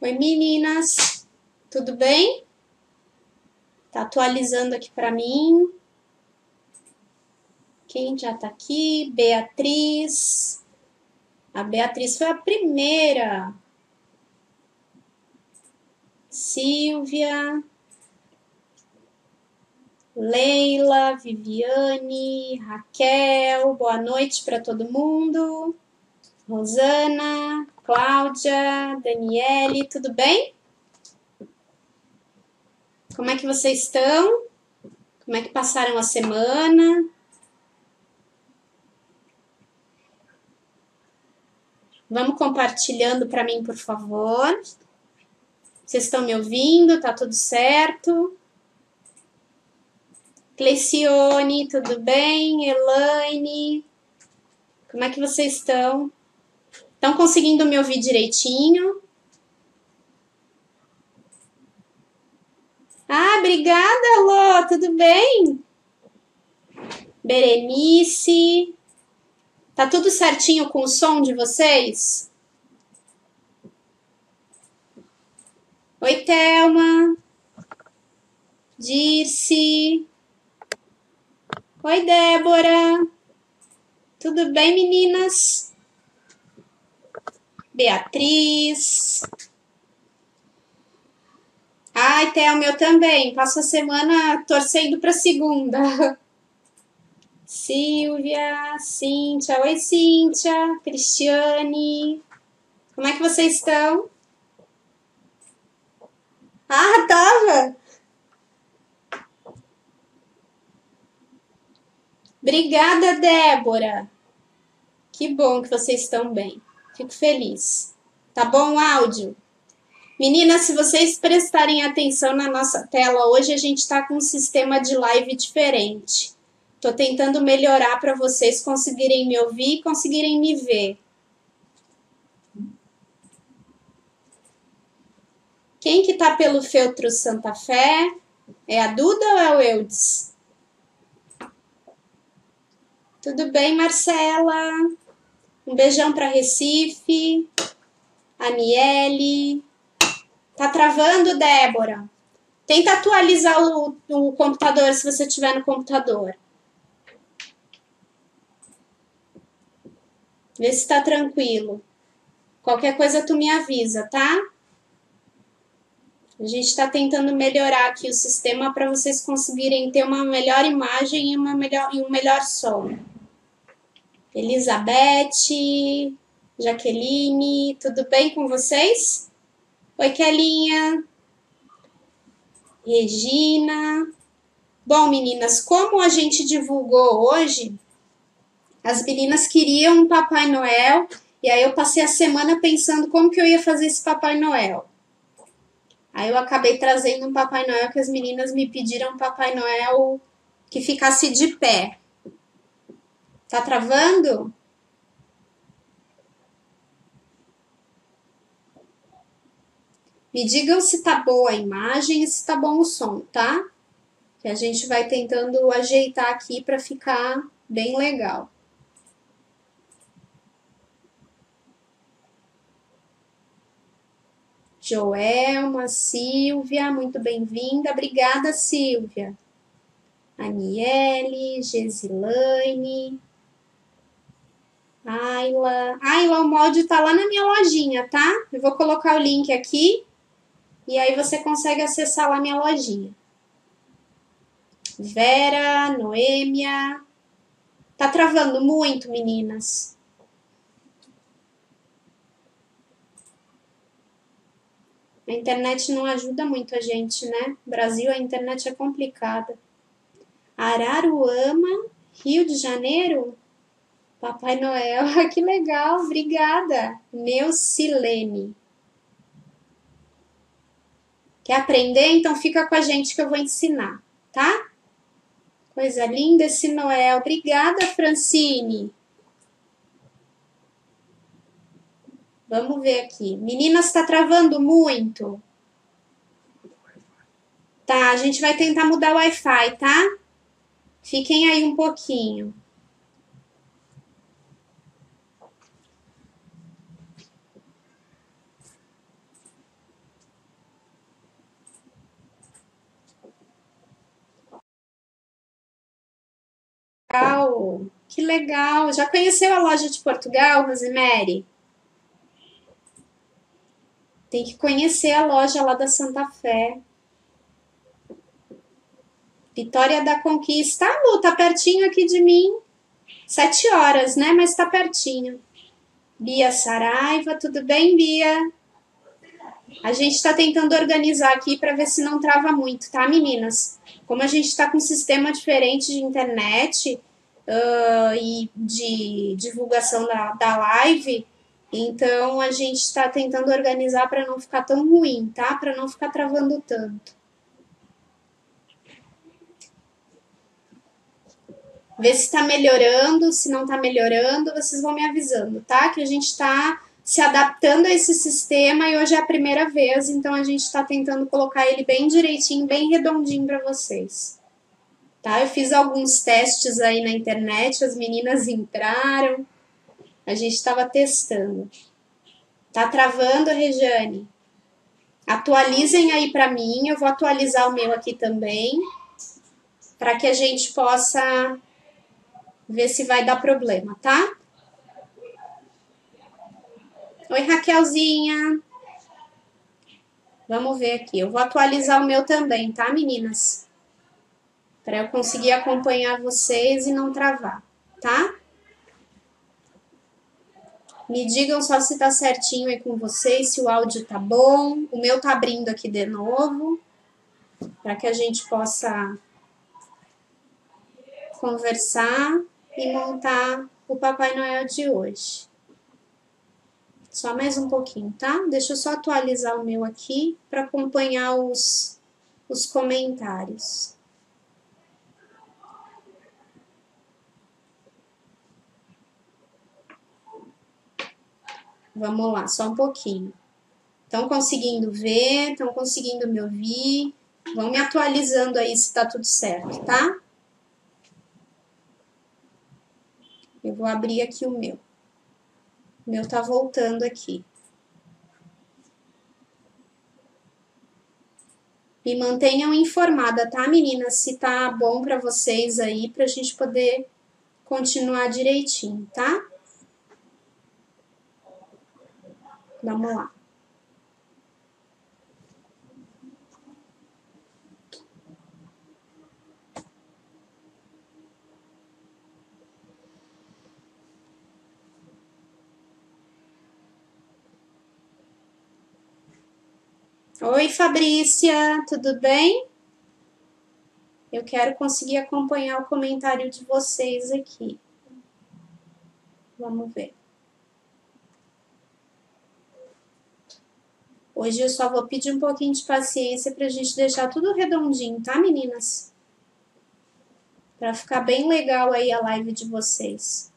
Oi, meninas, tudo bem? Tá atualizando aqui para mim. Quem já tá aqui? Beatriz. A Beatriz foi a primeira. Silvia, Leila, Viviane, Raquel, boa noite para todo mundo. Rosana, Cláudia, Daniele, tudo bem? Como é que vocês estão? Como é que passaram a semana? Vamos compartilhando para mim, por favor. Vocês estão me ouvindo? Tá tudo certo? Cleicione, tudo bem? Elaine, como é que vocês estão? Estão conseguindo me ouvir direitinho? Ah, obrigada, Lô, tudo bem? Berenice, tá tudo certinho com o som de vocês? Oi, Thelma, Dirce, oi, Débora, tudo bem, meninas? Beatriz. Ai, Thelma, eu também. Passo a semana torcendo para segunda. Silvia, Cíntia. Oi, Cíntia. Cristiane. Como é que vocês estão? Ah, tava! Obrigada, Débora. Que bom que vocês estão bem. Fico feliz. Tá bom o áudio? Meninas, se vocês prestarem atenção na nossa tela, hoje a gente está com um sistema de live diferente. Tô tentando melhorar para vocês conseguirem me ouvir e conseguirem me ver. Quem que tá pelo Feltro Santa Fé? É a Duda ou é o Eudes? Tudo bem, Marcela? Um beijão para Recife. Aniele. Tá travando, Débora? Tenta atualizar o computador se você tiver no computador. Vê se tá tranquilo. Qualquer coisa tu me avisa, tá? A gente está tentando melhorar aqui o sistema para vocês conseguirem ter uma melhor imagem e um melhor som. Elizabeth, Jaqueline, tudo bem com vocês? Oi, Kelinha. Regina. Bom, meninas, como a gente divulgou hoje, as meninas queriam um Papai Noel e aí eu passei a semana pensando como que eu ia fazer esse Papai Noel. Aí eu acabei trazendo um Papai Noel que as meninas me pediram um Papai Noel que ficasse de pé. Tá travando? Me digam se tá boa a imagem e se tá bom o som, tá? Que a gente vai tentando ajeitar aqui para ficar bem legal. Joelma, Silvia, muito bem-vinda. Obrigada, Silvia. Aniele, Gesilane, Ayla. Ayla, o molde tá lá na minha lojinha, tá? Eu vou colocar o link aqui e aí você consegue acessar lá minha lojinha. Vera, Noêmia. Tá travando muito, meninas? A internet não ajuda muito a gente, né? Brasil, a internet é complicada. Araruama, Rio de Janeiro? Papai Noel, que legal, obrigada. Neucilene. Quer aprender? Então fica com a gente que eu vou ensinar, tá? Coisa linda esse Noel. Obrigada, Francine. Vamos ver aqui. Meninas, está travando muito? Tá, a gente vai tentar mudar o Wi-Fi, tá? Fiquem aí um pouquinho. legal, que legal. Já conheceu a loja de Portugal, Rosemary? Tem que conhecer a loja lá da Santa Fé. Vitória da Conquista. Ah, Lu, tá pertinho aqui de mim. 7 horas, né? Mas tá pertinho. Bia Saraiva, tudo bem, Bia? A gente está tentando organizar aqui para ver se não trava muito, tá, meninas? Como a gente está com um sistema diferente de internet e de divulgação da live, então a gente está tentando organizar para não ficar tão ruim, tá? Para não ficar travando tanto. Ver se está melhorando, se não está melhorando, vocês vão me avisando, tá? Que a gente está se adaptando a esse sistema e hoje é a primeira vez, então a gente está tentando colocar ele bem direitinho, bem redondinho para vocês. Tá? Eu fiz alguns testes aí na internet, as meninas entraram, a gente estava testando. Tá travando, Rejane? Atualizem aí para mim, eu vou atualizar o meu aqui também, para que a gente possa ver se vai dar problema, tá? Oi, Raquelzinha. Vamos ver aqui. Eu vou atualizar o meu também, tá, meninas? Para eu conseguir acompanhar vocês e não travar, tá? Me digam só se tá certinho aí com vocês, se o áudio tá bom. O meu tá abrindo aqui de novo, para que a gente possa conversar e montar o Papai Noel de hoje. Só mais um pouquinho, tá? Deixa eu só atualizar o meu aqui para acompanhar os comentários. Vamos lá, só um pouquinho. Estão conseguindo ver? Estão conseguindo me ouvir? Vão me atualizando aí se tá tudo certo, tá? Eu vou abrir aqui o meu. O meu tá voltando aqui. Me mantenham informada, tá, meninas? Se tá bom para vocês aí, pra gente poder continuar direitinho, tá? Vamos lá. Oi, Fabrícia, tudo bem? Eu quero conseguir acompanhar o comentário de vocês aqui. Vamos ver. Hoje eu só vou pedir um pouquinho de paciência pra gente deixar tudo redondinho, tá, meninas? Pra ficar bem legal aí a live de vocês.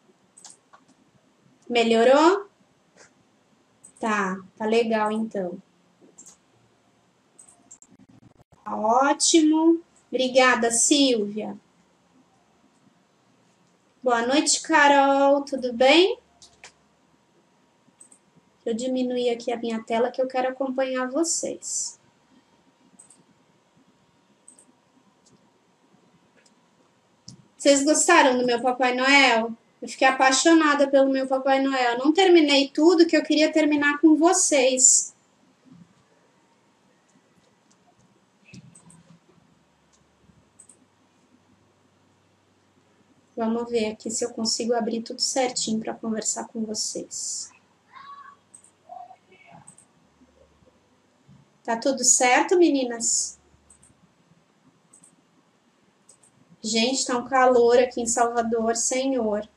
Melhorou? Tá legal então. Tá ótimo. Obrigada, Silvia. Boa noite, Carol. Tudo bem? Deixa eu diminuir aqui a minha tela que eu quero acompanhar vocês. Vocês gostaram do meu Papai Noel? Eu fiquei apaixonada pelo meu Papai Noel. Não terminei tudo que eu queria terminar com vocês. Vamos ver aqui se eu consigo abrir tudo certinho para conversar com vocês. Tá tudo certo, meninas? Gente, tá um calor aqui em Salvador, Senhor.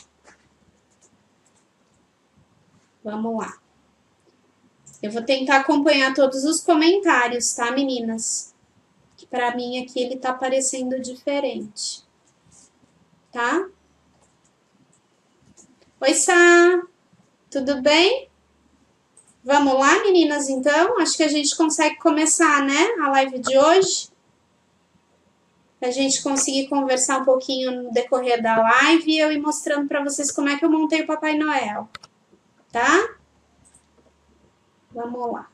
Vamos lá. Eu vou tentar acompanhar todos os comentários, tá, meninas? Que pra mim aqui ele tá aparecendo diferente. Tá? Oi, Sá! Tudo bem? Vamos lá, meninas, então? Acho que a gente consegue começar, né? A live de hoje. Pra gente conseguir conversar um pouquinho no decorrer da live e eu ir mostrando pra vocês como é que eu montei o Papai Noel. Tá? Vamos lá.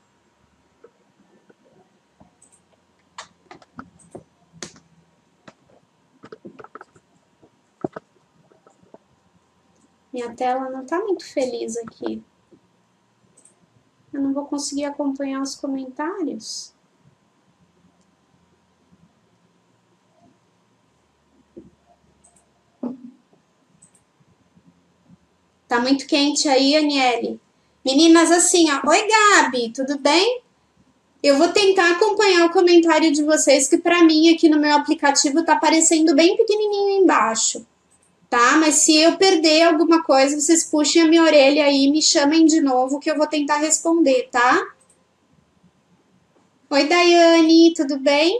Minha tela não tá muito feliz aqui. Eu não vou conseguir acompanhar os comentários. Tá muito quente aí, Aniele? Meninas, assim, ó. Oi, Gabi, tudo bem? Eu vou tentar acompanhar o comentário de vocês, que pra mim aqui no meu aplicativo tá aparecendo bem pequenininho embaixo, tá? Mas se eu perder alguma coisa, vocês puxem a minha orelha aí e me chamem de novo que eu vou tentar responder, tá? Oi, Daiane, tudo bem?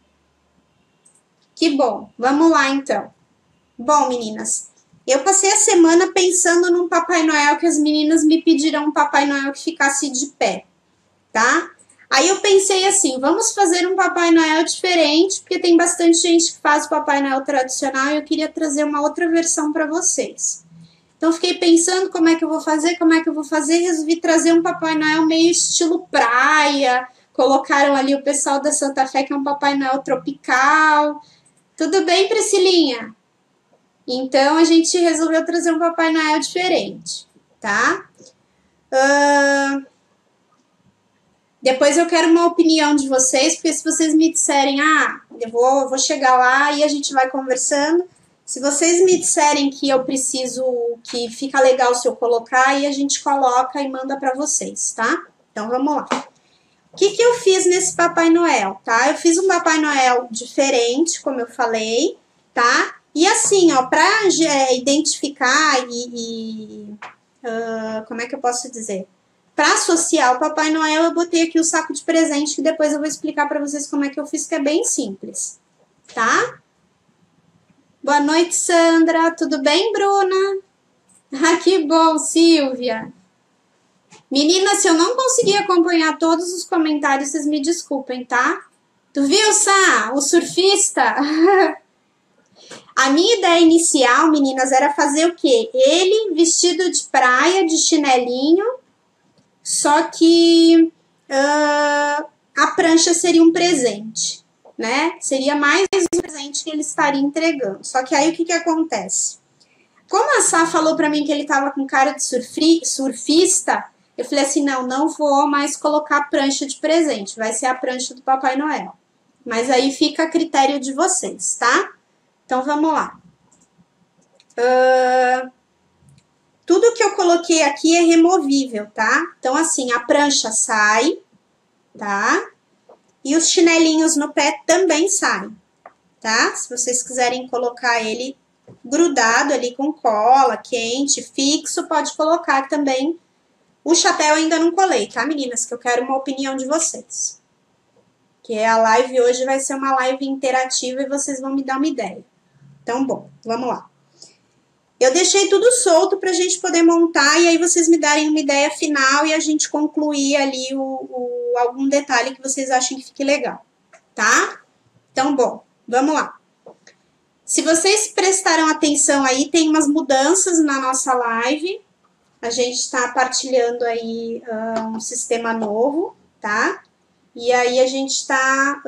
Que bom. Vamos lá, então. Bom, meninas, eu passei a semana pensando num Papai Noel que as meninas me pediram um Papai Noel que ficasse de pé, tá? Aí eu pensei assim, vamos fazer um Papai Noel diferente, porque tem bastante gente que faz o Papai Noel tradicional e eu queria trazer uma outra versão para vocês. Então fiquei pensando como é que eu vou fazer, resolvi trazer um Papai Noel meio estilo praia, colocaram ali o pessoal da Santa Fé, que é um Papai Noel tropical. Tudo bem, Priscilinha? Então a gente resolveu trazer um Papai Noel diferente, tá? Depois eu quero uma opinião de vocês, porque se vocês me disserem, eu vou chegar lá e a gente vai conversando. Se vocês me disserem que eu preciso, que fica legal se eu colocar, aí a gente coloca e manda para vocês, tá? Então vamos lá. O que eu fiz nesse Papai Noel, tá? Eu fiz um Papai Noel diferente, como eu falei, tá? E assim, ó, para identificar como é que eu posso dizer? Para associar o Papai Noel, eu botei aqui o saco de presente, que depois eu vou explicar para vocês como é que eu fiz, que é bem simples, tá? Boa noite, Sandra. Tudo bem, Bruna? Ah, que bom, Silvia. Meninas, se eu não conseguir acompanhar todos os comentários, vocês me desculpem, tá? Tu viu, Sá? O surfista? A minha ideia inicial, meninas, era fazer o quê? Ele vestido de praia, de chinelinho, só que a prancha seria um presente, né? Seria mais um presente que ele estaria entregando. Só que aí o que acontece? Como a Sá falou pra mim que ele tava com cara de surfista, eu falei assim, não vou mais colocar a prancha de presente, vai ser a prancha do Papai Noel. Mas aí fica a critério de vocês, tá? Então vamos lá. Tudo que eu coloquei aqui é removível, tá? Então assim, a prancha sai, tá? E os chinelinhos no pé também saem, tá? Se vocês quiserem colocar ele grudado ali com cola, quente, fixo, pode colocar também. O chapéu ainda não colei, tá, meninas? Que eu quero uma opinião de vocês. Que a live hoje vai ser uma live interativa e vocês vão me dar uma ideia. Então, bom, vamos lá. Eu deixei tudo solto pra gente poder montar e aí vocês me darem uma ideia final e a gente concluir ali algum detalhe que vocês achem que fique legal, tá? Então, bom, vamos lá. Se vocês prestaram atenção aí, tem umas mudanças na nossa live. A gente está partilhando aí um sistema novo, tá? E aí a gente está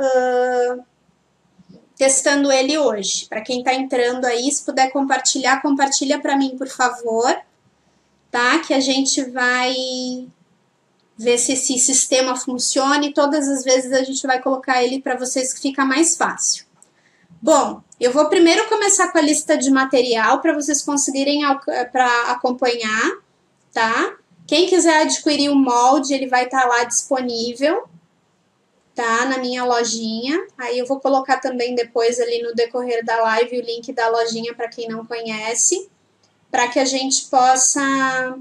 testando ele hoje. Para quem está entrando aí, se puder compartilhar, compartilha para mim, por favor, tá? Que a gente vai ver se esse sistema funciona e todas as vezes a gente vai colocar ele para vocês que fica mais fácil. Bom, eu vou primeiro começar com a lista de material para vocês conseguirem acompanhar, tá? Quem quiser adquirir o molde, ele vai estar lá disponível, tá? Na minha lojinha. Aí eu vou colocar também depois ali no decorrer da live o link da lojinha para quem não conhece, para que a gente possa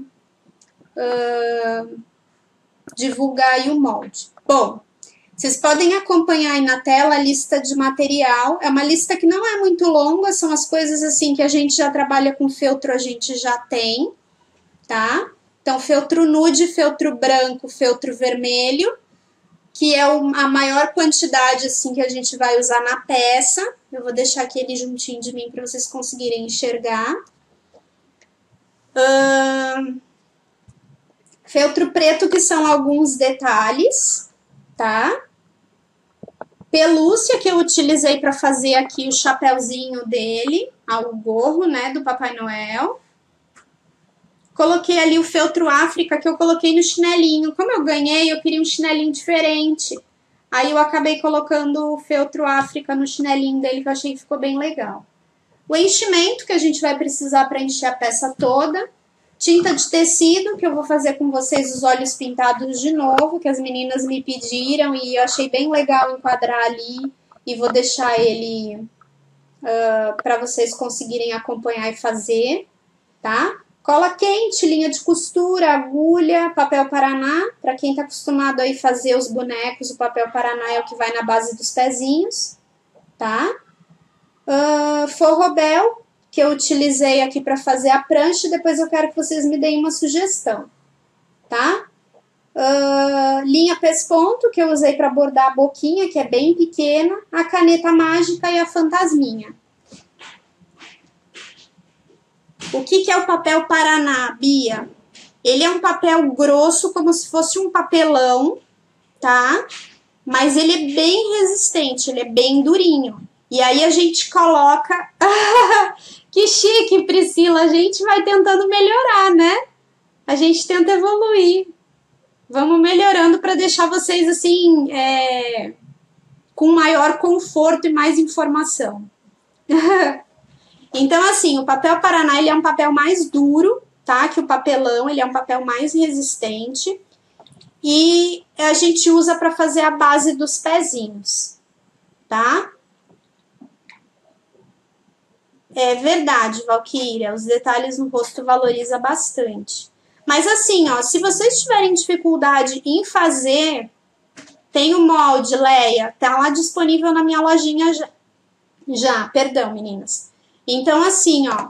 divulgar aí o molde. Bom, vocês podem acompanhar aí na tela a lista de material. É uma lista que não é muito longa, são as coisas assim que a gente já trabalha com feltro, a gente já tem, tá? Então, feltro nude, feltro branco, feltro vermelho, que é a maior quantidade assim que a gente vai usar na peça. Eu vou deixar aqui ele juntinho de mim para vocês conseguirem enxergar. Feltro preto, que são alguns detalhes, tá? Pelúcia, que eu utilizei para fazer aqui o chapéuzinho dele, o gorro, né, do Papai Noel. Coloquei ali o feltro África que eu coloquei no chinelinho. Como eu ganhei, eu queria um chinelinho diferente. Aí eu acabei colocando o feltro África no chinelinho dele, que eu achei que ficou bem legal. O enchimento que a gente vai precisar para encher a peça toda. Tinta de tecido, que eu vou fazer com vocês os olhos pintados de novo, que as meninas me pediram e eu achei bem legal enquadrar ali. E vou deixar ele para vocês conseguirem acompanhar e fazer, tá? Cola quente, linha de costura, agulha, papel paraná. Para quem tá acostumado aí fazer os bonecos, o papel paraná é o que vai na base dos pezinhos, tá? Forrobel, que eu utilizei aqui para fazer a prancha, e depois eu quero que vocês me deem uma sugestão, tá? Linha pesponto, que eu usei para bordar a boquinha, que é bem pequena, a caneta mágica e a fantasminha. O que é o papel paraná, Bia? Ele é um papel grosso, como se fosse um papelão, tá? Mas ele é bem resistente, ele é bem durinho. E aí a gente coloca... Que chique, Priscila! A gente vai tentando melhorar, né? A gente tenta evoluir. Vamos melhorando para deixar vocês, assim, com maior conforto e mais informação. Então, assim, o papel paraná, ele é um papel mais duro, tá? Que o papelão, ele é um papel mais resistente. E a gente usa para fazer a base dos pezinhos, tá? É verdade, Valquíria, os detalhes no rosto valoriza bastante. Mas assim, ó, se vocês tiverem dificuldade em fazer, tem o molde, Leia, tá lá disponível na minha lojinha já, perdão, meninas. Então, assim, ó,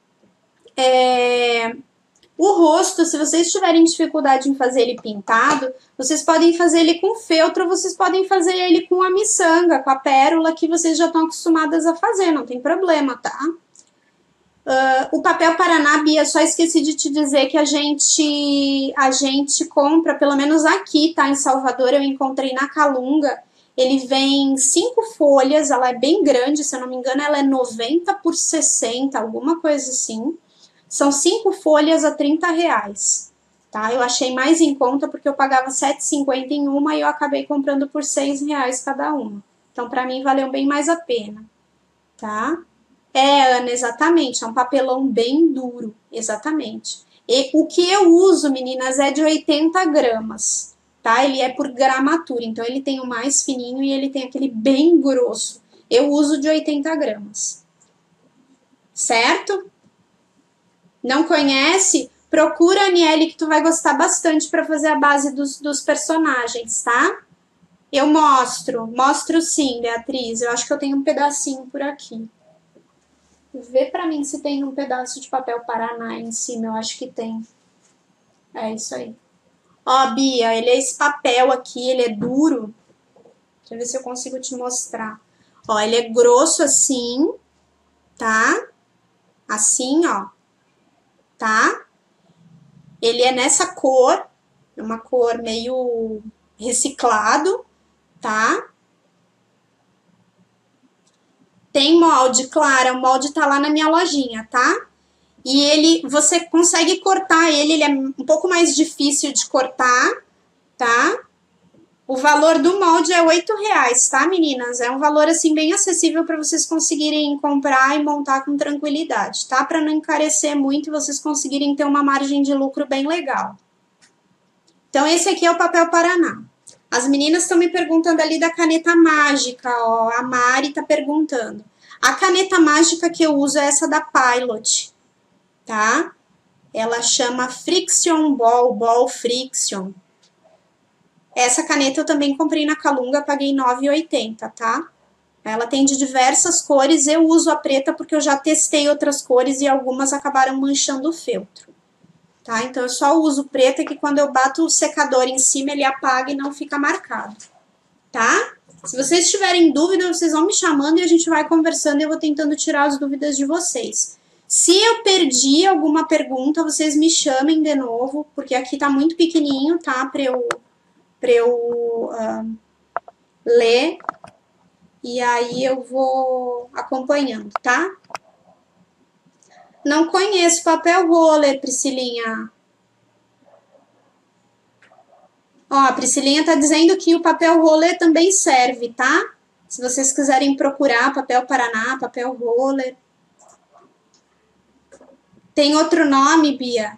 o rosto, se vocês tiverem dificuldade em fazer ele pintado, vocês podem fazer ele com feltro, vocês podem fazer ele com a miçanga, com a pérola, que vocês já estão acostumadas a fazer, não tem problema, tá? O papel Paraná, Bia, só esqueci de te dizer que a gente compra, pelo menos aqui, tá? Em Salvador, eu encontrei na Calunga. Ele vem 5 folhas, ela é bem grande, se eu não me engano, ela é 90 por 60, alguma coisa assim. São 5 folhas a R$30, tá? Eu achei mais em conta porque eu pagava R$7,50 em uma e eu acabei comprando por R$6 cada uma. Então, pra mim, valeu bem mais a pena, tá? Ana, exatamente, é um papelão bem duro, exatamente. E o que eu uso, meninas, é de 80 gramas, tá? Ele é por gramatura, então ele tem o mais fininho e ele tem aquele bem grosso. Eu uso de 80 gramas, certo? Não conhece? Procura a Aniele que tu vai gostar bastante para fazer a base dos personagens, tá? Eu mostro sim, Beatriz, eu acho que eu tenho um pedacinho por aqui. Vê pra mim se tem um pedaço de papel Paraná em cima, eu acho que tem. É isso aí. Ó, Bia, ele é esse papel aqui, ele é duro. Deixa eu ver se eu consigo te mostrar. Ó, ele é grosso assim, tá? Assim, ó. Tá? Ele é nessa cor, é uma cor meio reciclado, tá? Tem molde, Clara, o molde tá lá na minha lojinha, tá? E você consegue cortar ele é um pouco mais difícil de cortar, tá? O valor do molde é R$8, tá, meninas? É um valor, assim, bem acessível para vocês conseguirem comprar e montar com tranquilidade, tá? Para não encarecer muito e vocês conseguirem ter uma margem de lucro bem legal. Então, esse aqui é o papel Paraná. As meninas estão me perguntando ali da caneta mágica, ó. A Mari tá perguntando. A caneta mágica que eu uso é essa da Pilot, tá? Ela chama Friction Ball Friction. Essa caneta eu também comprei na Calunga, paguei R$9,80, tá? Ela tem de diversas cores, eu uso a preta porque eu já testei outras cores e algumas acabaram manchando o feltro, tá? Então eu só uso preta que quando eu bato o secador em cima ele apaga e não fica marcado, tá? Se vocês tiverem dúvida, vocês vão me chamando e a gente vai conversando e eu vou tentando tirar as dúvidas de vocês. Se eu perdi alguma pergunta, vocês me chamem de novo, porque aqui tá muito pequenininho, tá? Pra eu ler, e aí eu vou acompanhando, tá? Não conheço papel roller, Priscilinha. Ó, a Priscilinha tá dizendo que o papel roller também serve, tá? Se vocês quiserem procurar papel Paraná, papel roller. Tem outro nome, Bia?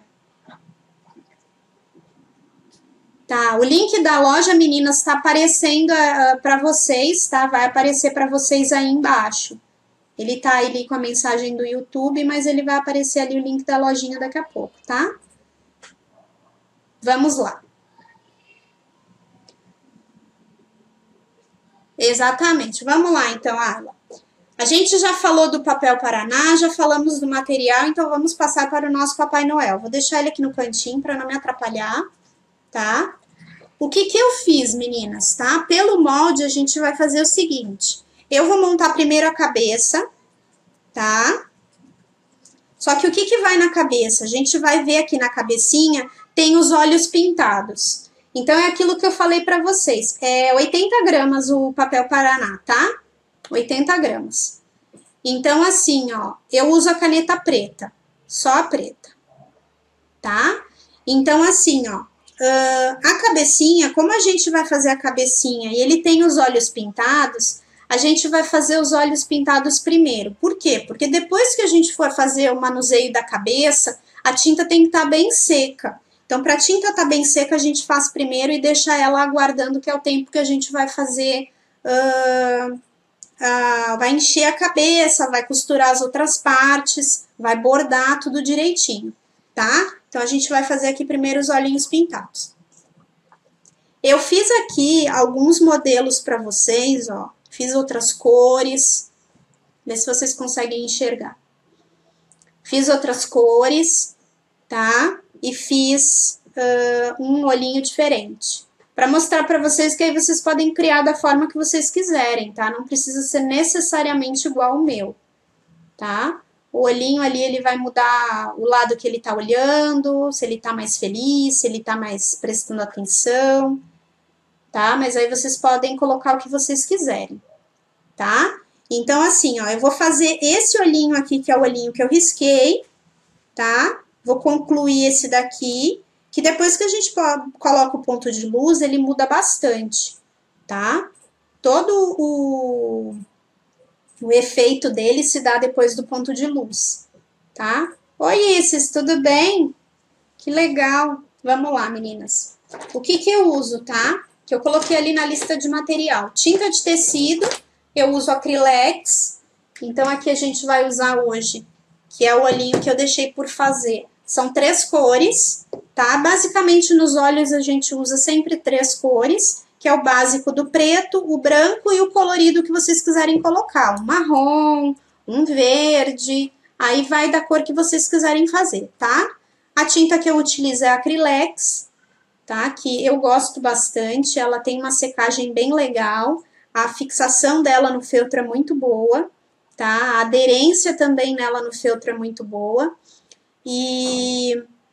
Tá, o link da loja, meninas, tá aparecendo para vocês, tá? Vai aparecer para vocês aí embaixo. Ele tá ali com a mensagem do YouTube, mas ele vai aparecer ali o link da lojinha daqui a pouco, tá? Vamos lá. Exatamente. Vamos lá, então, Arla. A gente já falou do papel Paraná, já falamos do material, então vamos passar para o nosso Papai Noel. Vou deixar ele aqui no cantinho para não me atrapalhar, tá? O que eu fiz, meninas, tá? Pelo molde, a gente vai fazer o seguinte. Eu vou montar primeiro a cabeça, tá? Só que o que vai na cabeça? A gente vai ver aqui na cabecinha, tem os olhos pintados. Então, é aquilo que eu falei para vocês. É 80 gramas o papel Paraná, tá? 80 gramas. Então, assim, ó, eu uso a caneta preta, só a preta, tá? Então, assim, ó, a cabecinha, como a gente vai fazer a cabecinha e ele tem os olhos pintados, a gente vai fazer os olhos pintados primeiro. Por quê? Porque depois que a gente for fazer o manuseio da cabeça, a tinta tem que estar bem seca. Então, para a tinta estar bem seca, a gente faz primeiro e deixa ela aguardando, que é o tempo que a gente vai fazer... vai encher a cabeça, vai costurar as outras partes, vai bordar tudo direitinho, tá? Então, a gente vai fazer aqui primeiro os olhinhos pintados. Eu fiz aqui alguns modelos para vocês, ó. Fiz outras cores. Vê se vocês conseguem enxergar. Fiz outras cores, tá? E fiz um olhinho diferente. Para mostrar para vocês que aí vocês podem criar da forma que vocês quiserem, tá? Não precisa ser necessariamente igual ao meu, tá? O olhinho ali, ele vai mudar o lado que ele tá olhando, se ele tá mais feliz, se ele tá mais prestando atenção, tá? Mas aí vocês podem colocar o que vocês quiserem, tá? Então, assim, ó, eu vou fazer esse olhinho aqui, que é o olhinho que eu risquei, tá? Vou concluir esse daqui, que depois que a gente coloca o ponto de luz, ele muda bastante, tá? Todo o efeito dele se dá depois do ponto de luz, tá? Oi, Isis, tudo bem? Que legal. Vamos lá, meninas. O que eu uso, tá? Que eu coloquei ali na lista de material. Tinta de tecido, eu uso acrylex. Então, aqui a gente vai usar hoje, que é o olhinho que eu deixei por fazer. São 3 cores, tá? Basicamente, nos olhos a gente usa sempre 3 cores, que é o básico do preto, o branco e o colorido que vocês quiserem colocar. Um marrom, um verde, aí vai da cor que vocês quiserem fazer, tá? A tinta que eu utilizo é a acrylex, tá? Que eu gosto bastante, ela tem uma secagem bem legal, a fixação dela no feltro é muito boa, tá? A aderência também nela no feltro é muito boa. E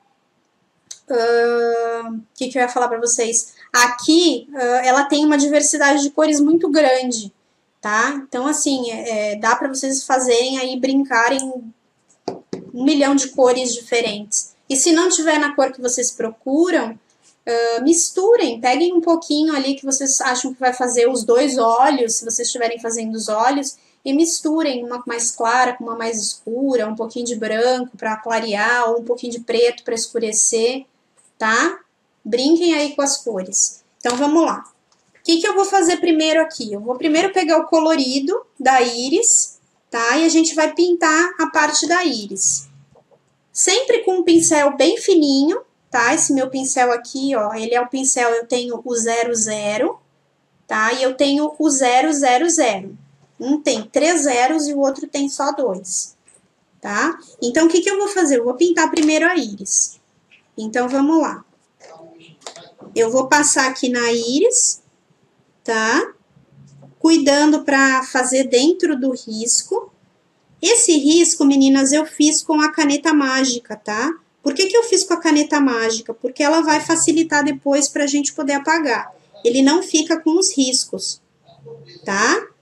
que eu ia falar para vocês? Aqui, ela tem uma diversidade de cores muito grande, tá? Então, assim, dá para vocês fazerem aí, brincarem 1 milhão de cores diferentes. E se não tiver na cor que vocês procuram, misturem, peguem um pouquinho ali que vocês acham que vai fazer os 2 olhos, se vocês estiverem fazendo os olhos, e misturem uma mais clara com uma mais escura, um pouquinho de branco para clarear, ou um pouquinho de preto para escurecer, tá? Brinquem aí com as cores. Então, vamos lá. O que eu vou fazer primeiro aqui? Eu vou primeiro pegar o colorido da íris, tá? E a gente vai pintar a parte da íris. Sempre com um pincel bem fininho, tá? Esse meu pincel aqui, ó, ele é o pincel, eu tenho o 00, tá? E eu tenho o 000. Um tem 3 zeros e o outro tem só 2, tá? Então, o que eu vou fazer? Eu vou pintar primeiro a íris. Então, vamos lá. Eu vou passar aqui na íris, tá? Cuidando para fazer dentro do risco. Esse risco, meninas, eu fiz com a caneta mágica, tá? Por que eu fiz com a caneta mágica? Porque ela vai facilitar depois para a gente poder apagar. Ele não fica com os riscos, tá?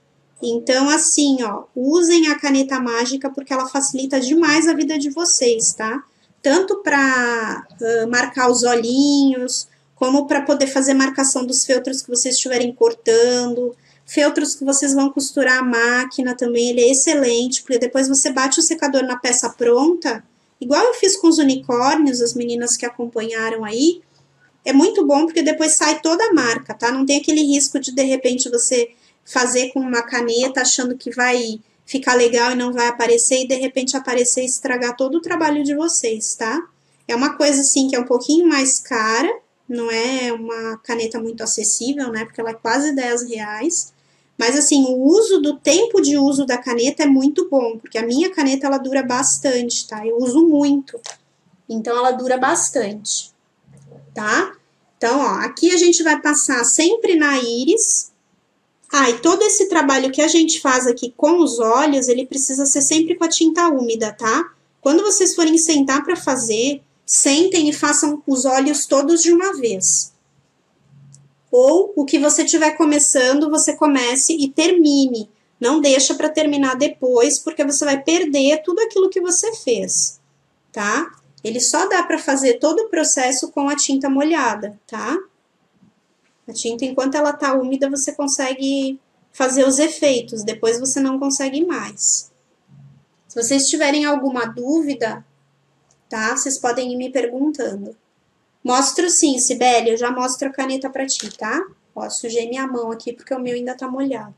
Então, assim, ó, usem a caneta mágica porque ela facilita demais a vida de vocês, tá? Tanto para marcar os olhinhos, como para poder fazer marcação dos feltros que vocês estiverem cortando, feltros que vocês vão costurar a máquina também, ele é excelente, porque depois você bate o secador na peça pronta, igual eu fiz com os unicórnios, as meninas que acompanharam aí, é muito bom porque depois sai toda a marca, tá? Não tem aquele risco de repente você fazer com uma caneta achando que vai ficar legal e não vai aparecer e de repente aparecer e estragar todo o trabalho de vocês, tá? É uma coisa assim que é um pouquinho mais cara, não é uma caneta muito acessível, né? Porque ela é quase R$ 10. Mas assim, o uso do tempo de uso da caneta é muito bom, porque a minha caneta ela dura bastante, tá? Eu uso muito. Então ela dura bastante, tá? Então, ó, aqui a gente vai passar sempre na íris. Ah, e todo esse trabalho que a gente faz aqui com os olhos, ele precisa ser sempre com a tinta úmida, tá? Quando vocês forem sentar para fazer, sentem e façam os olhos todos de uma vez. Ou o que você estiver começando, você comece e termine. Não deixa para terminar depois, porque você vai perder tudo aquilo que você fez, tá? Ele só dá para fazer todo o processo com a tinta molhada, tá? A tinta, enquanto ela tá úmida, você consegue fazer os efeitos, depois você não consegue mais. Se vocês tiverem alguma dúvida, tá? Vocês podem ir me perguntando. Mostro sim, Sibeli, eu já mostro a caneta pra ti, tá? Ó, sujei minha mão aqui porque o meu ainda tá molhado.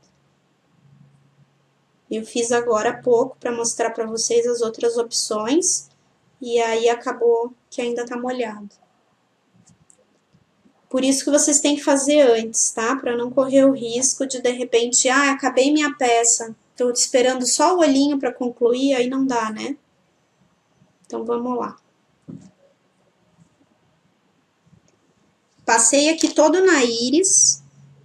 Eu fiz agora há pouco para mostrar para vocês as outras opções e aí acabou que ainda tá molhado. Por isso que vocês têm que fazer antes, tá? Para não correr o risco de repente, acabei minha peça, tô esperando só o olhinho para concluir, aí não dá, né? Então vamos lá. Passei aqui todo na íris.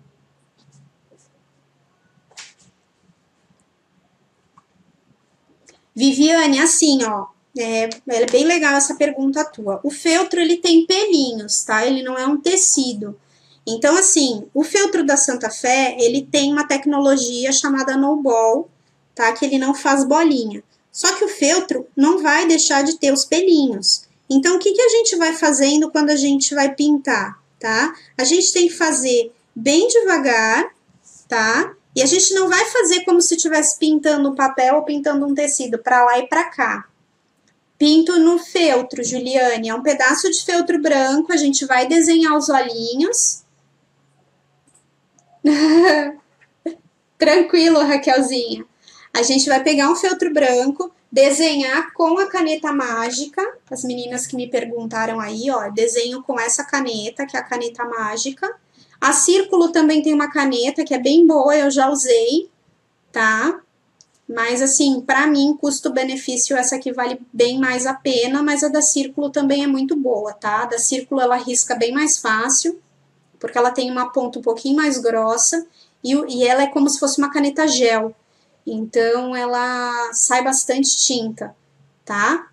Viviane, assim, ó, é bem legal essa pergunta tua. O feltro, ele tem pelinhos, tá? Ele não é um tecido. Então, assim, o feltro da Santa Fé, ele tem uma tecnologia chamada no ball, tá? Que ele não faz bolinha. Só que o feltro não vai deixar de ter os pelinhos. Então, o que, que a gente vai fazendo quando a gente vai pintar, tá? A gente tem que fazer bem devagar, tá? E a gente não vai fazer como se estivesse pintando um papel ou pintando um tecido para lá e para cá. Pinto no feltro, Juliane, é um pedaço de feltro branco, a gente vai desenhar os olhinhos. Tranquilo, Raquelzinha. A gente vai pegar um feltro branco, desenhar com a caneta mágica. As meninas que me perguntaram aí, ó, desenho com essa caneta, que é a caneta mágica. A Círculo também tem uma caneta que é bem boa, eu já usei, tá? Mas assim, para mim, custo-benefício, essa aqui vale bem mais a pena, mas a da Círculo também é muito boa, tá? A da Círculo ela risca bem mais fácil, porque ela tem uma ponta um pouquinho mais grossa e ela é como se fosse uma caneta gel. Então ela sai bastante tinta, tá?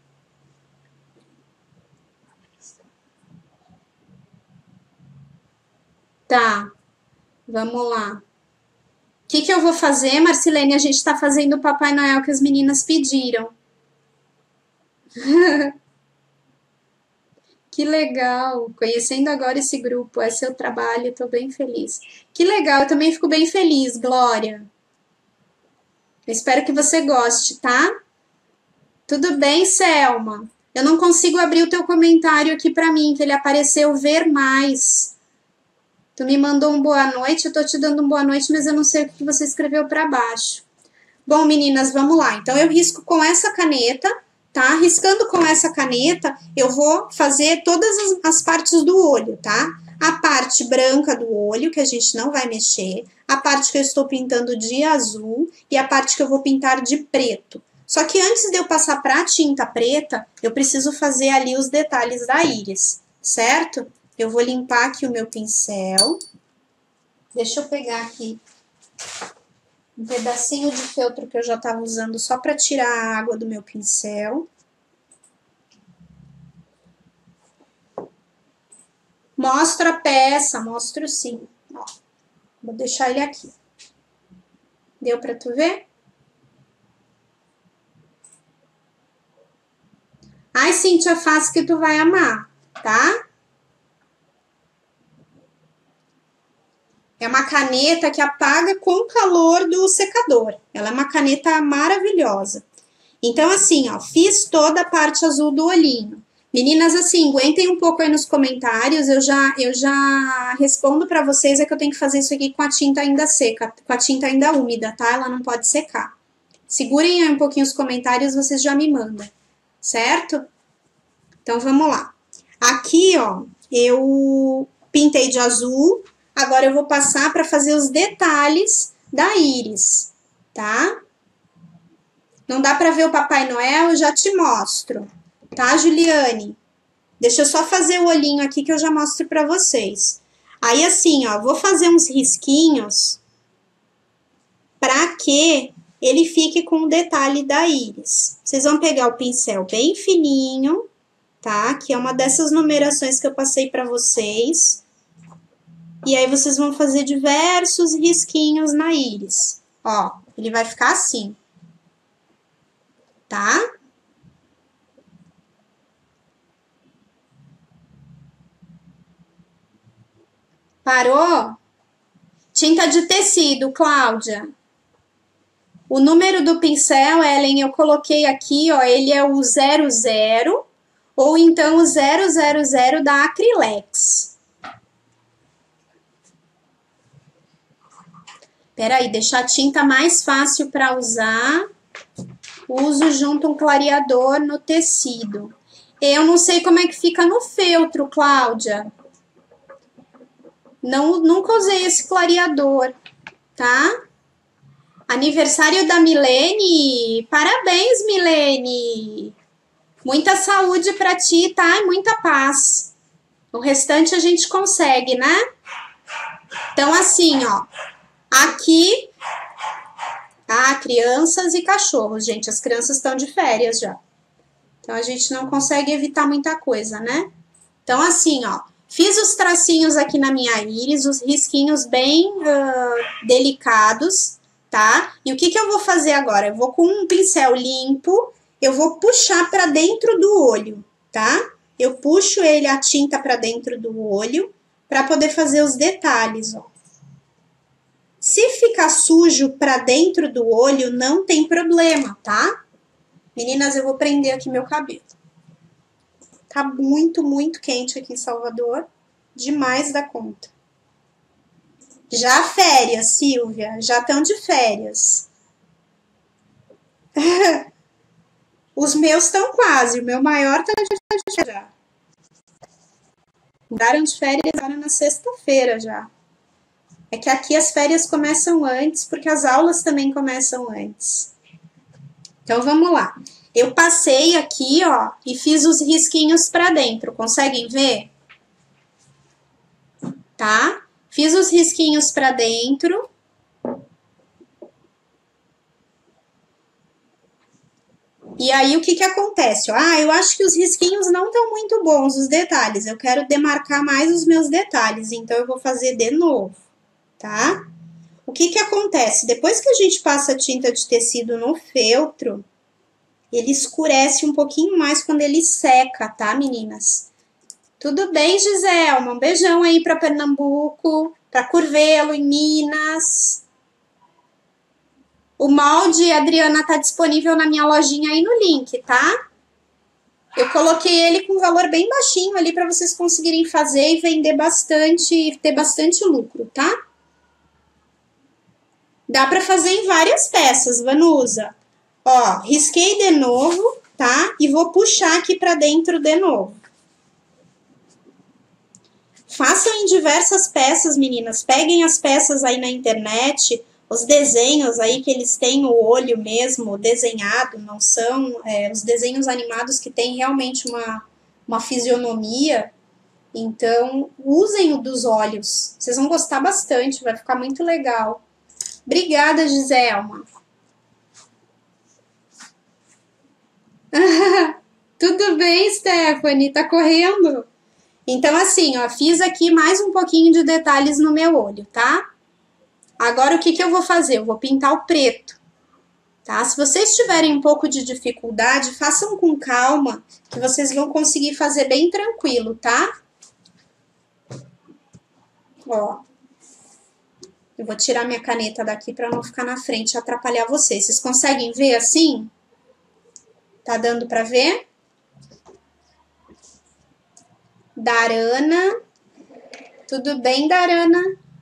Tá, vamos lá. O que, que eu vou fazer, Marcilene? A gente está fazendo o Papai Noel que as meninas pediram. Que legal! Conhecendo agora esse grupo, é seu trabalho, estou bem feliz. Que legal, eu também fico bem feliz, Glória. Eu espero que você goste, tá? Tudo bem, Selma? Eu não consigo abrir o teu comentário aqui para mim, que ele apareceu ver mais. Tu me mandou um boa noite, eu tô te dando um boa noite, mas eu não sei o que você escreveu para baixo. Bom, meninas, vamos lá. Então, eu risco com essa caneta, tá? Riscando com essa caneta, eu vou fazer todas as partes do olho, tá? A parte branca do olho, que a gente não vai mexer, a parte que eu estou pintando de azul e a parte que eu vou pintar de preto. Só que antes de eu passar para a tinta preta, eu preciso fazer ali os detalhes da íris, certo? Eu vou limpar aqui o meu pincel. Deixa eu pegar aqui um pedacinho de feltro que eu já estava usando só para tirar a água do meu pincel. Mostro a peça, mostro sim. Ó, vou deixar ele aqui. Deu pra tu ver? Ai, Cíntia, faz que tu vai amar, tá? É uma caneta que apaga com o calor do secador. Ela é uma caneta maravilhosa. Então, assim, ó, fiz toda a parte azul do olhinho. Meninas, assim, aguentem um pouco aí nos comentários, eu já respondo para vocês, é que eu tenho que fazer isso aqui com a tinta ainda seca, com a tinta ainda úmida, tá? Ela não pode secar. Segurem aí um pouquinho os comentários, vocês já me mandam, certo? Então, vamos lá. Aqui, ó, eu pintei de azul, agora eu vou passar para fazer os detalhes da íris, tá? Não dá para ver o Papai Noel? Eu já te mostro, tá, Juliane? Deixa eu só fazer o olhinho aqui que eu já mostro para vocês. Aí, assim, ó, vou fazer uns risquinhos para que ele fique com o detalhe da íris. Vocês vão pegar o pincel bem fininho, tá? Que é uma dessas numerações que eu passei para vocês. E aí, vocês vão fazer diversos risquinhos na íris. Ó, ele vai ficar assim, tá? Parou? Tinta de tecido, Cláudia. O número do pincel, Ellen, eu coloquei aqui, ó, ele é o 00 ou então o 000 da Acrylex. Peraí, deixar a tinta mais fácil para usar. Uso junto um clareador no tecido. Eu não sei como é que fica no feltro, Cláudia. Não, nunca usei esse clareador, tá? Aniversário da Milene. Parabéns, Milene. Muita saúde para ti, tá? E muita paz. O restante a gente consegue, né? Então, assim, ó. Aqui, crianças e cachorros, gente. As crianças estão de férias já. Então, a gente não consegue evitar muita coisa, né? Então, assim, ó. Fiz os tracinhos aqui na minha íris, os risquinhos bem delicados, tá? E o que eu vou fazer agora? Eu vou com um pincel limpo, eu vou puxar para dentro do olho, tá? Eu puxo a tinta para dentro do olho para poder fazer os detalhes, ó. Se ficar sujo para dentro do olho, não tem problema, tá? Meninas, eu vou prender aqui meu cabelo. Tá muito, muito quente aqui em Salvador. Demais da conta. Já férias, Silvia. Já estão de férias. Os meus estão quase. O meu maior tá de férias já. Mudaram de férias agora na sexta-feira já. É que aqui as férias começam antes, porque as aulas também começam antes. Então, vamos lá. Eu passei aqui, ó, e fiz os risquinhos para dentro. Conseguem ver? Tá? Fiz os risquinhos para dentro. E aí, o que acontece? Eu acho que os risquinhos não estão muito bons, os detalhes. Eu quero demarcar mais os meus detalhes, então eu vou fazer de novo, tá? O que acontece? Depois que a gente passa a tinta de tecido no feltro, ele escurece um pouquinho mais quando ele seca, tá, meninas? Tudo bem, Giselma? Um beijão aí para Pernambuco, para Curvelo, em Minas. O molde, Adriana, tá disponível na minha lojinha aí no link, tá? Eu coloquei ele com um valor bem baixinho ali para vocês conseguirem fazer e vender bastante, ter bastante lucro, tá? Dá para fazer em várias peças, Vanusa. Ó, risquei de novo, tá? E vou puxar aqui para dentro de novo. Façam em diversas peças, meninas. Peguem as peças aí na internet, os desenhos aí que eles têm o olho mesmo desenhado, não são os desenhos animados que têm realmente uma fisionomia. Então, usem o dos olhos. Vocês vão gostar bastante, vai ficar muito legal. Obrigada, Giselma. Tudo bem, Stephanie? Tá correndo? Então, assim, ó, fiz aqui mais um pouquinho de detalhes no meu olho, tá? Agora, o que que eu vou fazer? Eu vou pintar o preto, tá? Se vocês tiverem um pouco de dificuldade, façam com calma, que vocês vão conseguir fazer bem tranquilo, tá? Ó. Eu vou tirar minha caneta daqui para não ficar na frente e atrapalhar vocês. Vocês conseguem ver assim? Tá dando para ver? Darana. Tudo bem, Darana?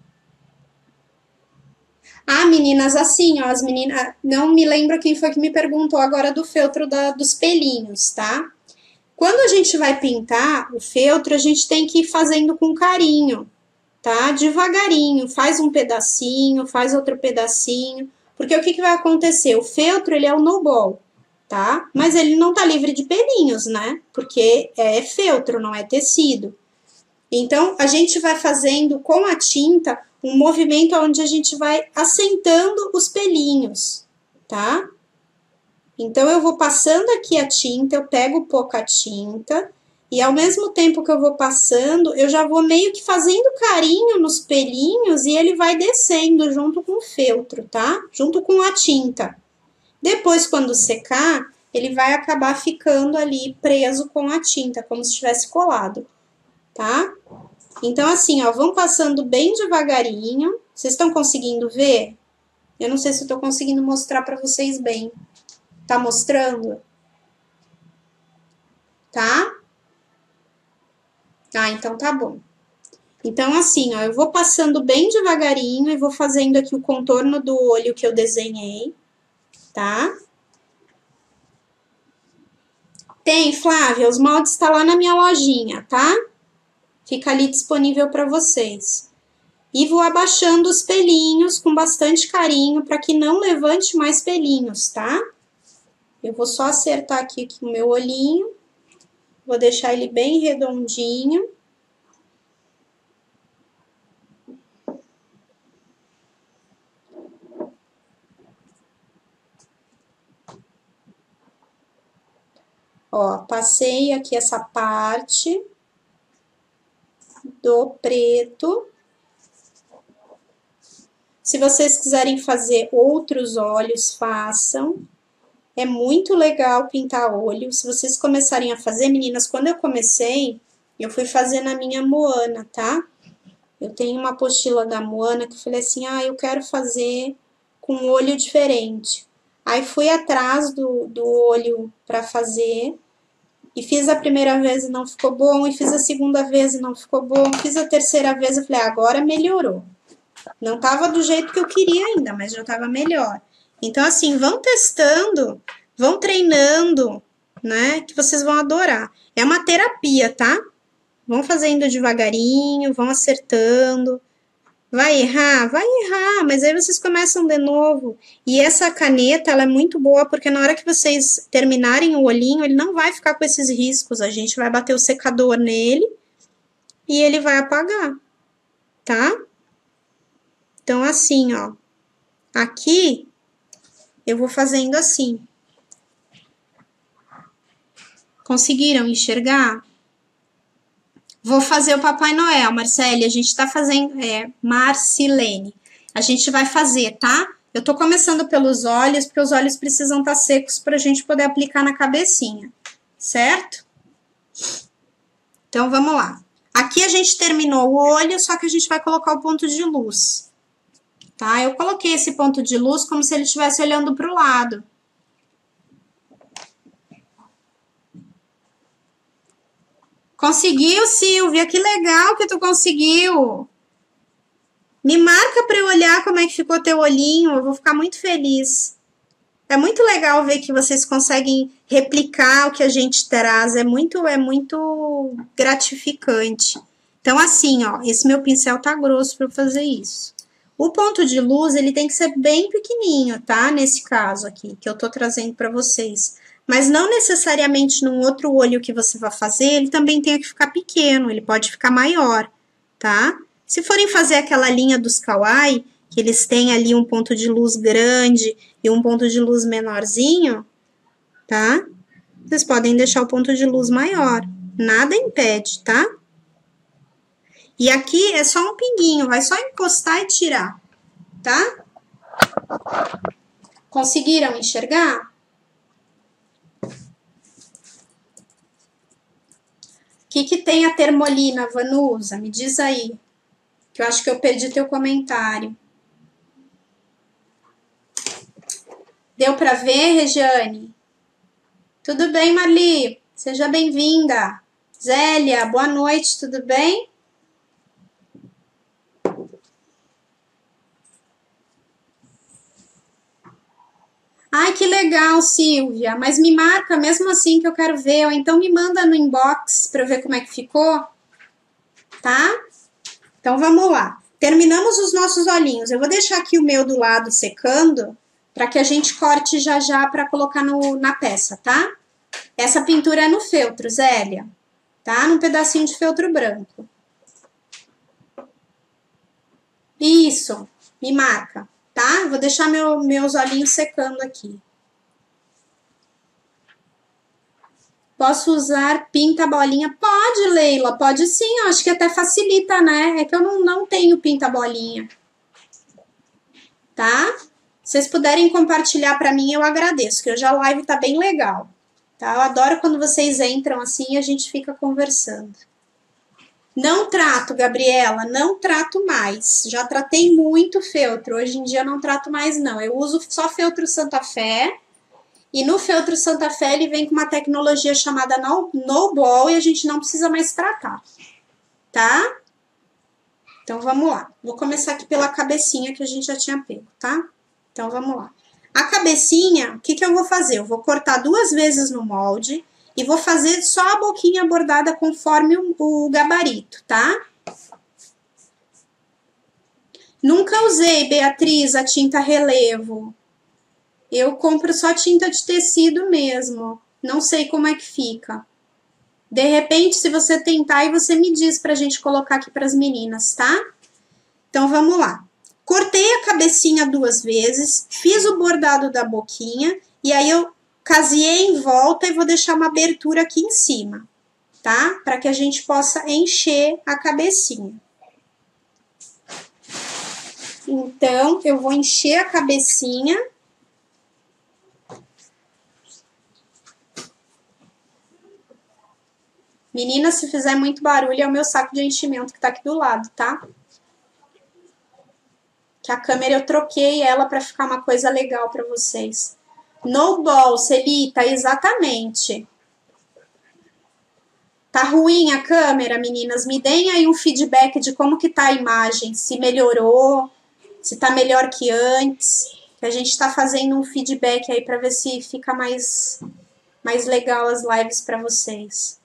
Ah, meninas, assim, ó, as meninas... Não me lembro quem foi que me perguntou agora do feltro dos pelinhos, tá? Quando a gente vai pintar o feltro, a gente tem que ir fazendo com carinho, tá? Devagarinho, faz um pedacinho, faz outro pedacinho, porque o que que vai acontecer? O feltro, ele é o no-ball, tá? Mas ele não tá livre de pelinhos, né? Porque é feltro, não é tecido. Então, a gente vai fazendo com a tinta um movimento onde a gente vai assentando os pelinhos, tá? Então, eu vou passando aqui a tinta, eu pego pouca tinta, e ao mesmo tempo que eu vou passando, eu já vou meio que fazendo carinho nos pelinhos e ele vai descendo junto com o feltro, tá? Junto com a tinta. Depois, quando secar, ele vai acabar ficando ali preso com a tinta, como se estivesse colado, tá? Então, assim, ó, vão passando bem devagarinho. Vocês estão conseguindo ver? Eu não sei se eu tô conseguindo mostrar pra vocês bem. Tá mostrando? Tá? Ah, então tá bom. Então, assim, ó, eu vou passando bem devagarinho e vou fazendo aqui o contorno do olho que eu desenhei, tá? Tem, Flávia, os moldes estão lá na minha lojinha, tá? Fica ali disponível para vocês. E vou abaixando os pelinhos com bastante carinho para que não levante mais pelinhos, tá? Eu vou só acertar aqui o meu olhinho. Vou deixar ele bem redondinho. Ó, passei aqui essa parte do preto. Se vocês quiserem fazer outros olhos, façam. É muito legal pintar olho. Se vocês começarem a fazer, meninas, quando eu comecei, eu fui fazer na minha Moana, tá? Eu tenho uma apostila da Moana que eu falei assim, ah, eu quero fazer com um olho diferente. Aí fui atrás do olho para fazer, e fiz a primeira vez e não ficou bom, e fiz a segunda vez e não ficou bom, fiz a terceira vez e falei, agora melhorou. Não tava do jeito que eu queria ainda, mas já tava melhor. Então, assim, vão testando, vão treinando, né, que vocês vão adorar. É uma terapia, tá? Vão fazendo devagarinho, vão acertando. Vai errar, mas aí vocês começam de novo. E essa caneta, ela é muito boa, porque na hora que vocês terminarem o olhinho, ele não vai ficar com esses riscos. A gente vai bater o secador nele e ele vai apagar, tá? Então, assim, ó. Aqui, eu vou fazendo assim. Conseguiram enxergar? Vou fazer o Papai Noel, Marcele, a gente tá fazendo, Marcilene, a gente vai fazer, tá? Eu tô começando pelos olhos, porque os olhos precisam estar secos pra gente poder aplicar na cabecinha, certo? Então, vamos lá. Aqui a gente terminou o olho, só que a gente vai colocar o ponto de luz, tá? Eu coloquei esse ponto de luz como se ele estivesse olhando pro lado. Conseguiu, Silvia? Que legal que tu conseguiu! Me marca para eu olhar como é que ficou teu olhinho, eu vou ficar muito feliz. É muito legal ver que vocês conseguem replicar o que a gente traz, é muito gratificante. Então, assim, ó, esse meu pincel tá grosso para fazer isso. O ponto de luz, ele tem que ser bem pequenininho, tá? Nesse caso aqui, que eu tô trazendo para vocês. Mas não necessariamente num outro olho que você vai fazer, ele também tem que ficar pequeno, ele pode ficar maior, tá? Se forem fazer aquela linha dos kawaii, que eles têm ali um ponto de luz grande e um ponto de luz menorzinho, tá? Vocês podem deixar o ponto de luz maior, nada impede, tá? E aqui é só um pinguinho, vai só encostar e tirar. tá? Conseguiram enxergar? O que tem a termolina, Vanusa? Me diz aí, que eu acho que eu perdi teu comentário. Deu para ver, Regiane? Tudo bem, Marli? Seja bem-vinda. Zélia, boa noite, tudo bem? Ai, que legal, Silvia. Mas me marca mesmo assim que eu quero ver. Ou então me manda no inbox para eu ver como é que ficou. Tá? Então vamos lá. Terminamos os nossos olhinhos. Eu vou deixar aqui o meu do lado secando para que a gente corte já já para colocar na peça, tá? Essa pintura é no feltro, Zélia. Tá? Num pedacinho de feltro branco. Isso. Me marca, tá? Vou deixar meus olhinhos secando aqui. Posso usar pinta-bolinha? Pode, Leila, pode sim. Eu acho que até facilita, né? É que eu não tenho pinta-bolinha. Tá? Se vocês puderem compartilhar para mim, eu agradeço, que hoje a live tá bem legal. Tá? Eu adoro quando vocês entram assim e a gente fica conversando. Não trato, Gabriela, não trato mais. Já tratei muito feltro. Hoje em dia eu não trato mais, não. Eu uso só feltro Santa Fé. E no feltro Santa Fé ele vem com uma tecnologia chamada No Ball e a gente não precisa mais tratar, tá? Então vamos lá. Vou começar aqui pela cabecinha que a gente já tinha pego, tá? Então vamos lá. A cabecinha, o que eu vou fazer? Eu vou cortar 2 vezes no molde e vou fazer só a boquinha bordada conforme o gabarito, tá? Nunca usei, Beatriz, a tinta relevo. Eu compro só tinta de tecido mesmo. Não sei como é que fica. De repente, se você tentar, e você me diz pra gente colocar aqui pras meninas, tá? Então, vamos lá. Cortei a cabecinha 2 vezes, fiz o bordado da boquinha, e aí eu caseei em volta e vou deixar uma abertura aqui em cima, tá? Para que a gente possa encher a cabecinha. Então, eu vou encher a cabecinha. Menina, se fizer muito barulho, é o meu saco de enchimento que tá aqui do lado, tá? Que a câmera eu troquei ela para ficar uma coisa legal para vocês. No ball, Celita, exatamente. Tá ruim a câmera, meninas? Me deem aí um feedback de como que tá a imagem, se melhorou, se tá melhor que antes. Que a gente tá fazendo um feedback aí para ver se fica mais legal as lives para vocês.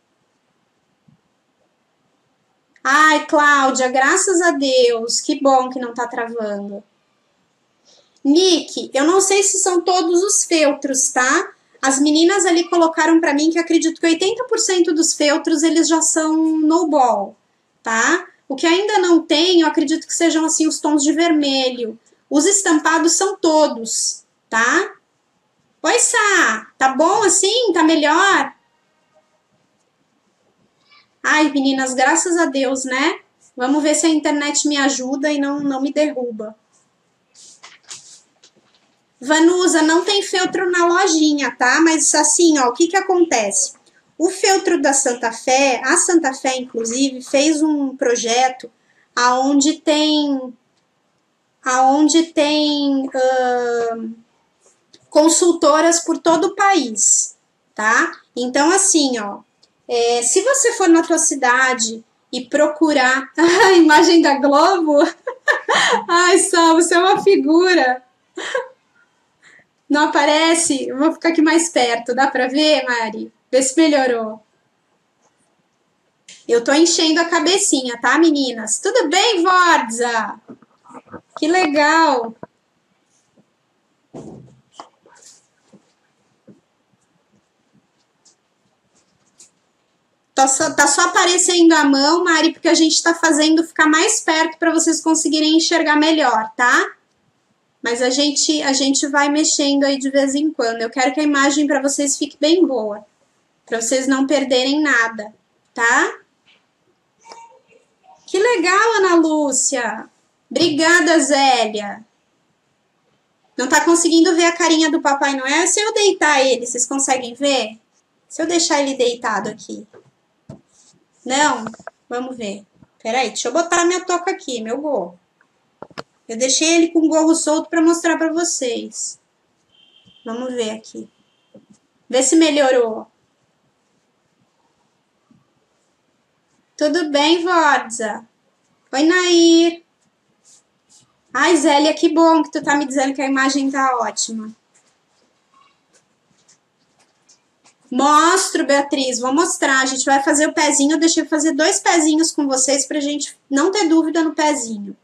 Ai, Cláudia, graças a Deus, que bom que não tá travando. Nick, eu não sei se são todos os feltros, tá? As meninas ali colocaram para mim que acredito que 80% dos feltros eles já são no ball, tá? O que ainda não tem, eu acredito que sejam assim os tons de vermelho. Os estampados são todos, tá? Oi, Sá, tá bom assim? Tá melhor? Ai, meninas, graças a Deus, né? Vamos ver se a internet me ajuda e não me derruba. Vanusa, não tem feltro na lojinha, tá? Mas assim, ó, o que acontece? O feltro da Santa Fé, a Santa Fé, inclusive, fez um projeto aonde tem consultoras por todo o país, tá? Então, assim, ó, se você for na tua cidade e procurar a imagem da Globo, ai, Sal, você é uma figura. Não aparece? Eu vou ficar aqui mais perto. Dá pra ver, Mari? Vê se melhorou. Eu tô enchendo a cabecinha, tá, meninas? Tudo bem, Vordza? Que legal. Tá só aparecendo a mão, Mari, porque a gente tá fazendo ficar mais perto para vocês conseguirem enxergar melhor, tá? Mas a gente vai mexendo aí de vez em quando. Eu quero que a imagem para vocês fique bem boa, para vocês não perderem nada, tá? Que legal, Ana Lúcia. Obrigada, Zélia. Não tá conseguindo ver a carinha do Papai Noel? Se eu deitar ele, vocês conseguem ver? Se eu deixar ele deitado aqui. Não? Vamos ver. Peraí, deixa eu botar minha touca aqui, meu gorro. Eu deixei ele com o gorro solto para mostrar para vocês. Vamos ver aqui. Vê se melhorou. Tudo bem, Vodza? Oi, Nair. Ai, Zélia, que bom que tu tá me dizendo que a imagem tá ótima. Mostro, Beatriz, vou mostrar. A gente vai fazer o pezinho. Eu deixei fazer 2 pezinhos com vocês pra gente não ter dúvida no pezinho.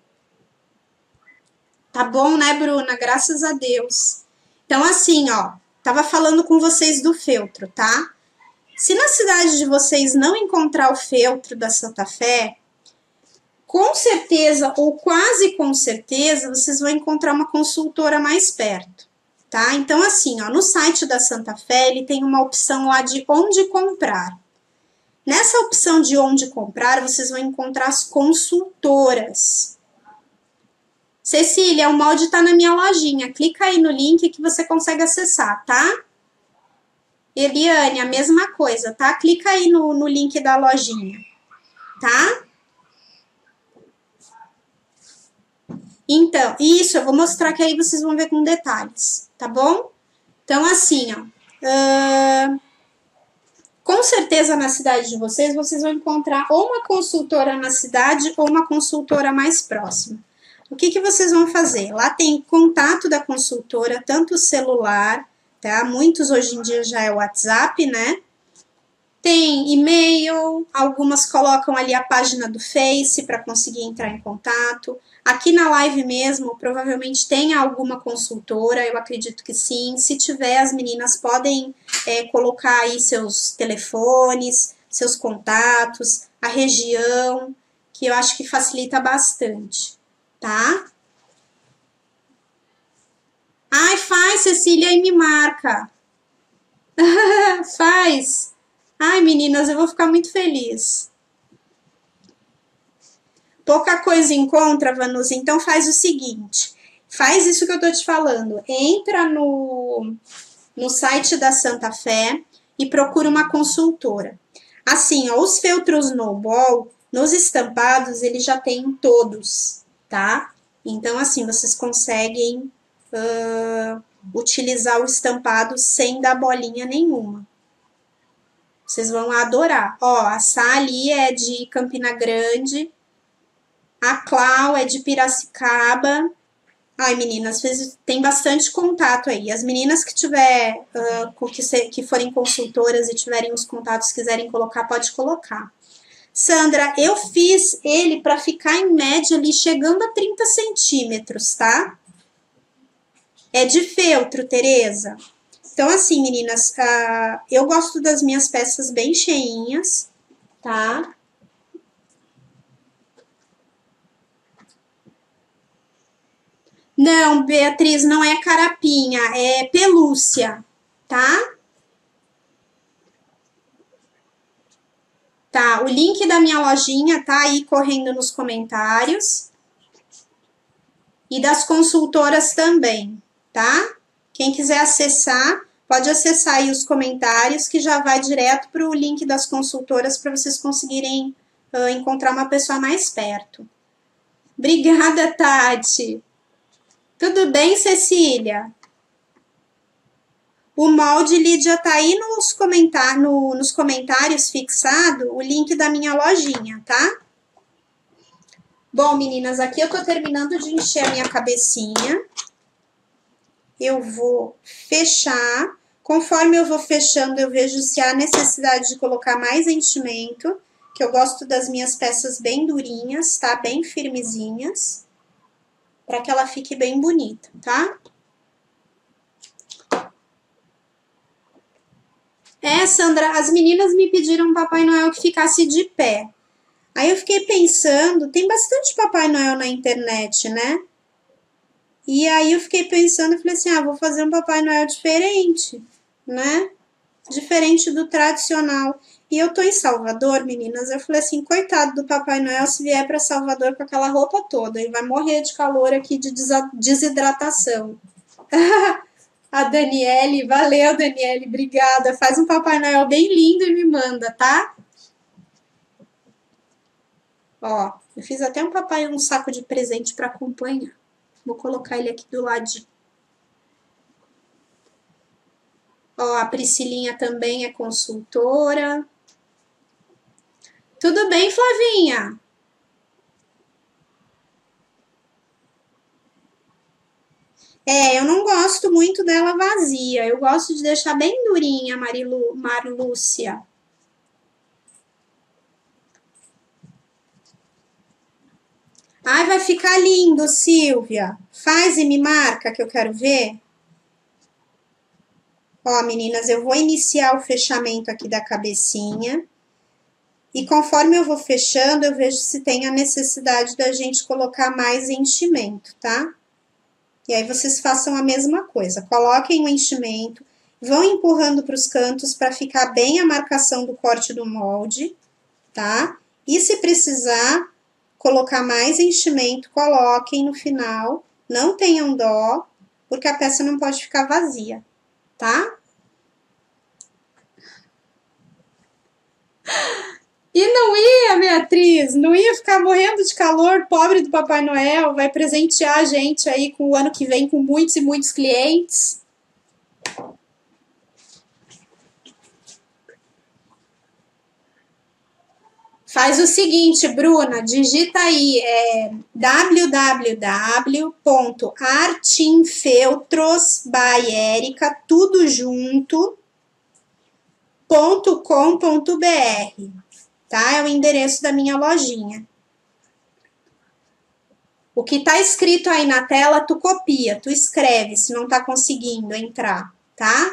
Tá bom, né, Bruna? Graças a Deus. Então, assim, ó, tava falando com vocês do feltro, tá? Se na cidade de vocês não encontrar o feltro da Santa Fé, com certeza, ou quase com certeza, vocês vão encontrar uma consultora mais perto, tá? Então, assim, ó, no site da Santa Fé, ele tem uma opção lá de onde comprar. Nessa opção de onde comprar, vocês vão encontrar as consultoras. Cecília, o molde tá na minha lojinha. Clica aí no link que você consegue acessar, tá? Eliane, a mesma coisa, tá? Clica aí no link da lojinha, tá? Então, isso, eu vou mostrar que aí vocês vão ver com detalhes, tá bom? Então, assim, ó. Com certeza na cidade de vocês, vocês vão encontrar ou uma consultora na cidade ou uma consultora mais próxima. O que vocês vão fazer? Lá tem contato da consultora, tanto celular, tá? Muitos hoje em dia já é WhatsApp, né? Tem e-mail, algumas colocam ali a página do Face para conseguir entrar em contato. Aqui na live mesmo, provavelmente tem alguma consultora, eu acredito que sim. Se tiver, as meninas podem colocar aí seus telefones, seus contatos, a região, que eu acho que facilita bastante, tá? Ai, faz, Cecília, e me marca. Faz. Ai, meninas, eu vou ficar muito feliz. Pouca coisa encontra, Vanusa, então faz o seguinte. Faz isso que eu tô te falando. Entra no site da Santa Fé e procura uma consultora. Assim, ó, os feltros Snowball, nos estampados, eles já tem todos, tá? Então, assim, vocês conseguem utilizar o estampado sem dar bolinha nenhuma. Vocês vão adorar. Ó, a Sally é de Campina Grande, a Clau é de Piracicaba. Ai, meninas, tem bastante contato aí. As meninas que tiver, que forem consultoras e tiverem os contatos, quiserem colocar, pode colocar. Sandra, eu fiz ele para ficar em média ali, chegando a 30 centímetros, tá? É de feltro, Tereza. Então, assim, meninas, eu gosto das minhas peças bem cheinhas, tá? Não, Beatriz, não é carapinha, é pelúcia, tá? Tá, o link da minha lojinha tá aí correndo nos comentários. E das consultoras também, tá? Quem quiser acessar, pode acessar aí os comentários, que já vai direto para o link das consultoras para vocês conseguirem encontrar uma pessoa mais perto. Obrigada, Tati. Tudo bem, Cecília? O molde, Lídia, tá aí nos comentários fixado o link da minha lojinha, tá? Bom, meninas, aqui eu tô terminando de encher a minha cabecinha. Eu vou fechar. Conforme eu vou fechando, eu vejo se há necessidade de colocar mais enchimento, que eu gosto das minhas peças bem durinhas, tá? Bem firmezinhas, para que ela fique bem bonita, tá? Sandra, as meninas me pediram Papai Noel que ficasse de pé. Aí eu fiquei pensando, tem bastante Papai Noel na internet, né? E aí eu fiquei pensando, falei assim, vou fazer um Papai Noel diferente, né? Diferente do tradicional. E eu tô em Salvador, meninas, eu falei assim, coitado do Papai Noel se vier para Salvador com aquela roupa toda, ele vai morrer de calor aqui, de desidratação. A Daniele, valeu, Daniele, obrigada. Faz um Papai Noel bem lindo e me manda, tá? Ó, eu fiz até um saco de presente para acompanhar. Vou colocar ele aqui do ladinho. Ó, a Priscilinha também é consultora. Tudo bem, Flavinha? Eu não gosto muito dela vazia. Eu gosto de deixar bem durinha, Marlúcia. Ai, vai ficar lindo, Silvia. Faz e me marca que eu quero ver. Ó, meninas, eu vou iniciar o fechamento aqui da cabecinha. E conforme eu vou fechando, eu vejo se tem a necessidade da gente colocar mais enchimento, tá? E aí vocês façam a mesma coisa. Coloquem o enchimento, vão empurrando para os cantos para ficar bem a marcação do corte do molde, tá? E se precisar colocar mais enchimento, coloquem no final. Não tenham dó, porque a peça não pode ficar vazia, tá? E não ia, Beatriz, não ia ficar morrendo de calor, pobre do Papai Noel, vai presentear a gente aí com o ano que vem com muitos e muitos clientes. Faz o seguinte, Bruna, digita aí www.artinfeltrosbyerica, tudo junto, .com.br, tá? É o endereço da minha lojinha. O que tá escrito aí na tela, tu copia, tu escreve, se não tá conseguindo entrar, tá?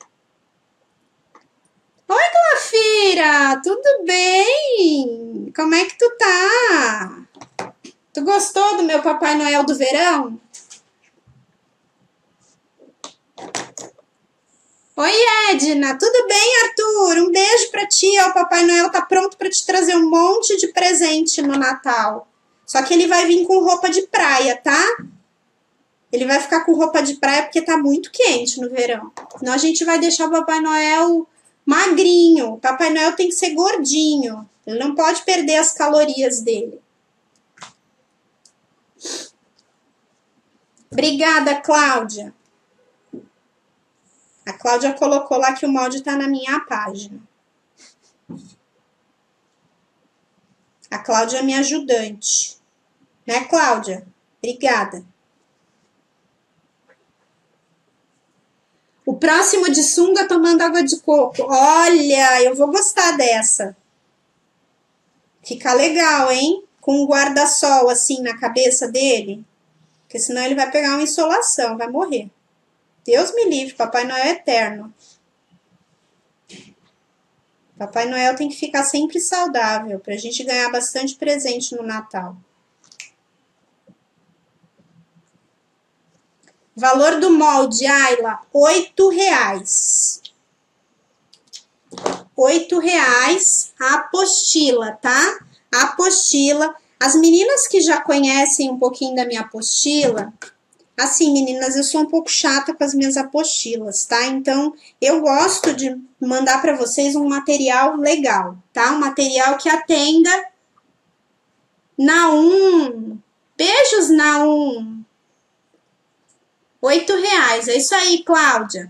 Oi, Glafira, tudo bem? Como é que tu tá? Tu gostou do meu Papai Noel do verão? Oi, Edna, tudo bem, Arthur? Um beijo pra ti, ó, o Papai Noel tá pronto pra te trazer um monte de presente no Natal. Só que ele vai vir com roupa de praia, tá? Ele vai ficar com roupa de praia porque tá muito quente no verão. Senão a gente vai deixar o Papai Noel magrinho. O Papai Noel tem que ser gordinho. Ele não pode perder as calorias dele. Obrigada, Cláudia. A Cláudia colocou lá que o molde tá na minha página. A Cláudia é minha ajudante. Né, Cláudia? Obrigada. O próximo de sunga tomando água de coco. Olha, eu vou gostar dessa. Fica legal, hein? Com um guarda-sol assim na cabeça dele. Porque senão ele vai pegar uma insolação, vai morrer. Deus me livre, Papai Noel é eterno. Papai Noel tem que ficar sempre saudável, pra gente ganhar bastante presente no Natal. Valor do molde, Ayla, R$8. R$8 a apostila, tá? A apostila. As meninas que já conhecem um pouquinho da minha apostila, assim, meninas, eu sou um pouco chata com as minhas apostilas, tá? Então, eu gosto de mandar para vocês um material legal, tá? Um material que atenda. Naum. Beijos, Naum. R$8. É isso aí, Cláudia.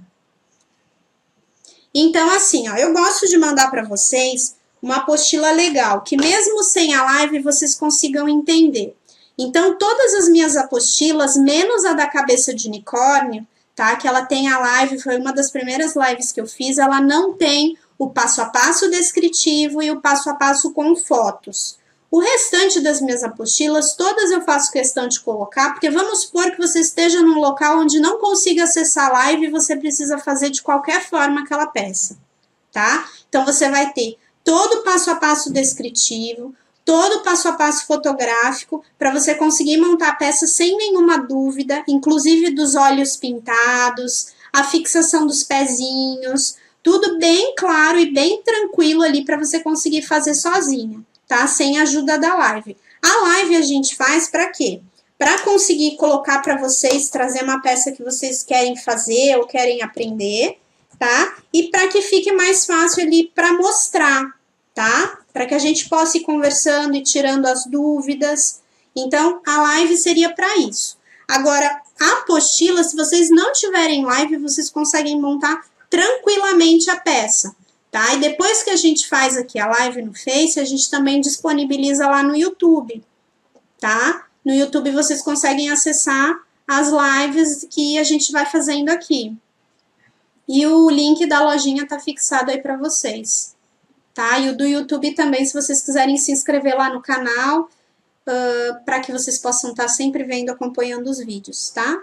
Então, assim, ó, eu gosto de mandar para vocês uma apostila legal, que mesmo sem a live vocês consigam entender. Então, todas as minhas apostilas, menos a da cabeça de unicórnio, tá? Que ela tem a live, foi uma das primeiras lives que eu fiz, ela não tem o passo a passo descritivo e o passo a passo com fotos. O restante das minhas apostilas, todas eu faço questão de colocar, porque vamos supor que você esteja num local onde não consiga acessar a live e você precisa fazer de qualquer forma aquela peça, tá? Então, você vai ter todo o passo a passo descritivo, todo o passo a passo fotográfico, para você conseguir montar a peça sem nenhuma dúvida, inclusive dos olhos pintados, a fixação dos pezinhos, Tudo bem claro e bem tranquilo ali para você conseguir fazer sozinha, tá? Sem a ajuda da live. A live a gente faz para quê? Para conseguir colocar para vocês, trazer uma peça que vocês querem fazer ou querem aprender, tá? E para que fique mais fácil ali para mostrar, tá? Para que a gente possa ir conversando e tirando as dúvidas. Então, a live seria para isso. Agora, a apostila, se vocês não tiverem live, vocês conseguem montar tranquilamente a peça, tá? E depois que a gente faz aqui a live no Face, a gente também disponibiliza lá no YouTube, tá? No YouTube vocês conseguem acessar as lives que a gente vai fazendo aqui. E o link da lojinha tá fixado aí para vocês, tá? E o do YouTube também, se vocês quiserem se inscrever lá no canal, para que vocês possam estar sempre vendo, acompanhando os vídeos, tá?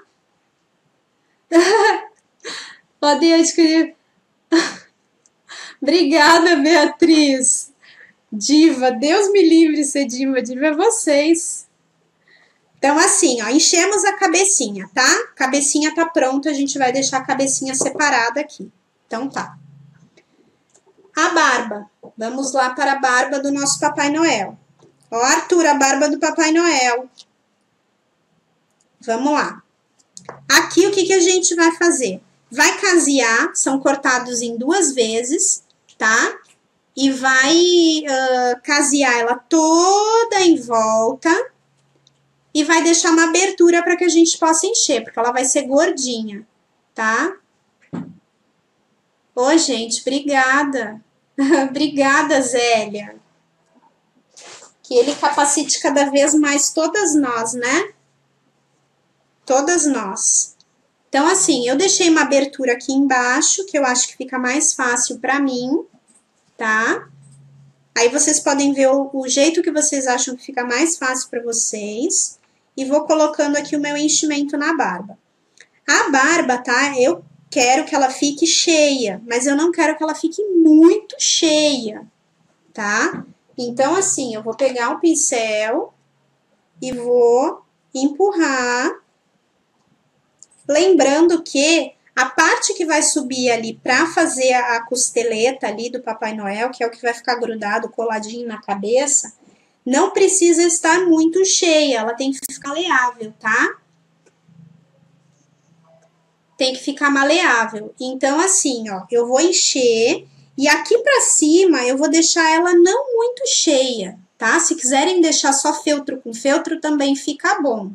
Podem escrever. Obrigada, Beatriz. Diva, Deus me livre de ser diva. Diva é vocês. Então, assim, ó, enchemos a cabecinha, tá? Cabecinha tá pronta, a gente vai deixar a cabecinha separada aqui. Então, tá. A barba. Vamos lá para a barba do nosso Papai Noel. Ó, Arthur, a barba do Papai Noel. Vamos lá. Aqui, o que a gente vai fazer? Vai casear, são cortados em 2 vezes, tá? E vai casear ela toda em volta e vai deixar uma abertura para que a gente possa encher, porque ela vai ser gordinha, tá? Ô, gente, obrigada. Obrigada, Zélia. Que ele capacite cada vez mais todas nós, né? Todas nós. Então, assim, eu deixei uma abertura aqui embaixo, que eu acho que fica mais fácil para mim, tá? Aí vocês podem ver o jeito que vocês acham que fica mais fácil para vocês. E vou colocando aqui o meu enchimento na barba. A barba, tá? Eu quero que ela fique cheia, mas eu não quero que ela fique muito cheia, tá? Então, assim, eu vou pegar um pincel e vou empurrar. Lembrando que a parte que vai subir ali para fazer a costeleta ali do Papai Noel, que é o que vai ficar grudado, coladinho na cabeça, não precisa estar muito cheia, ela tem que ficar maleável, tá? Tem que ficar maleável. Então, assim, ó, eu vou encher e aqui pra cima eu vou deixar ela não muito cheia, tá? Se quiserem deixar só feltro com feltro, também fica bom.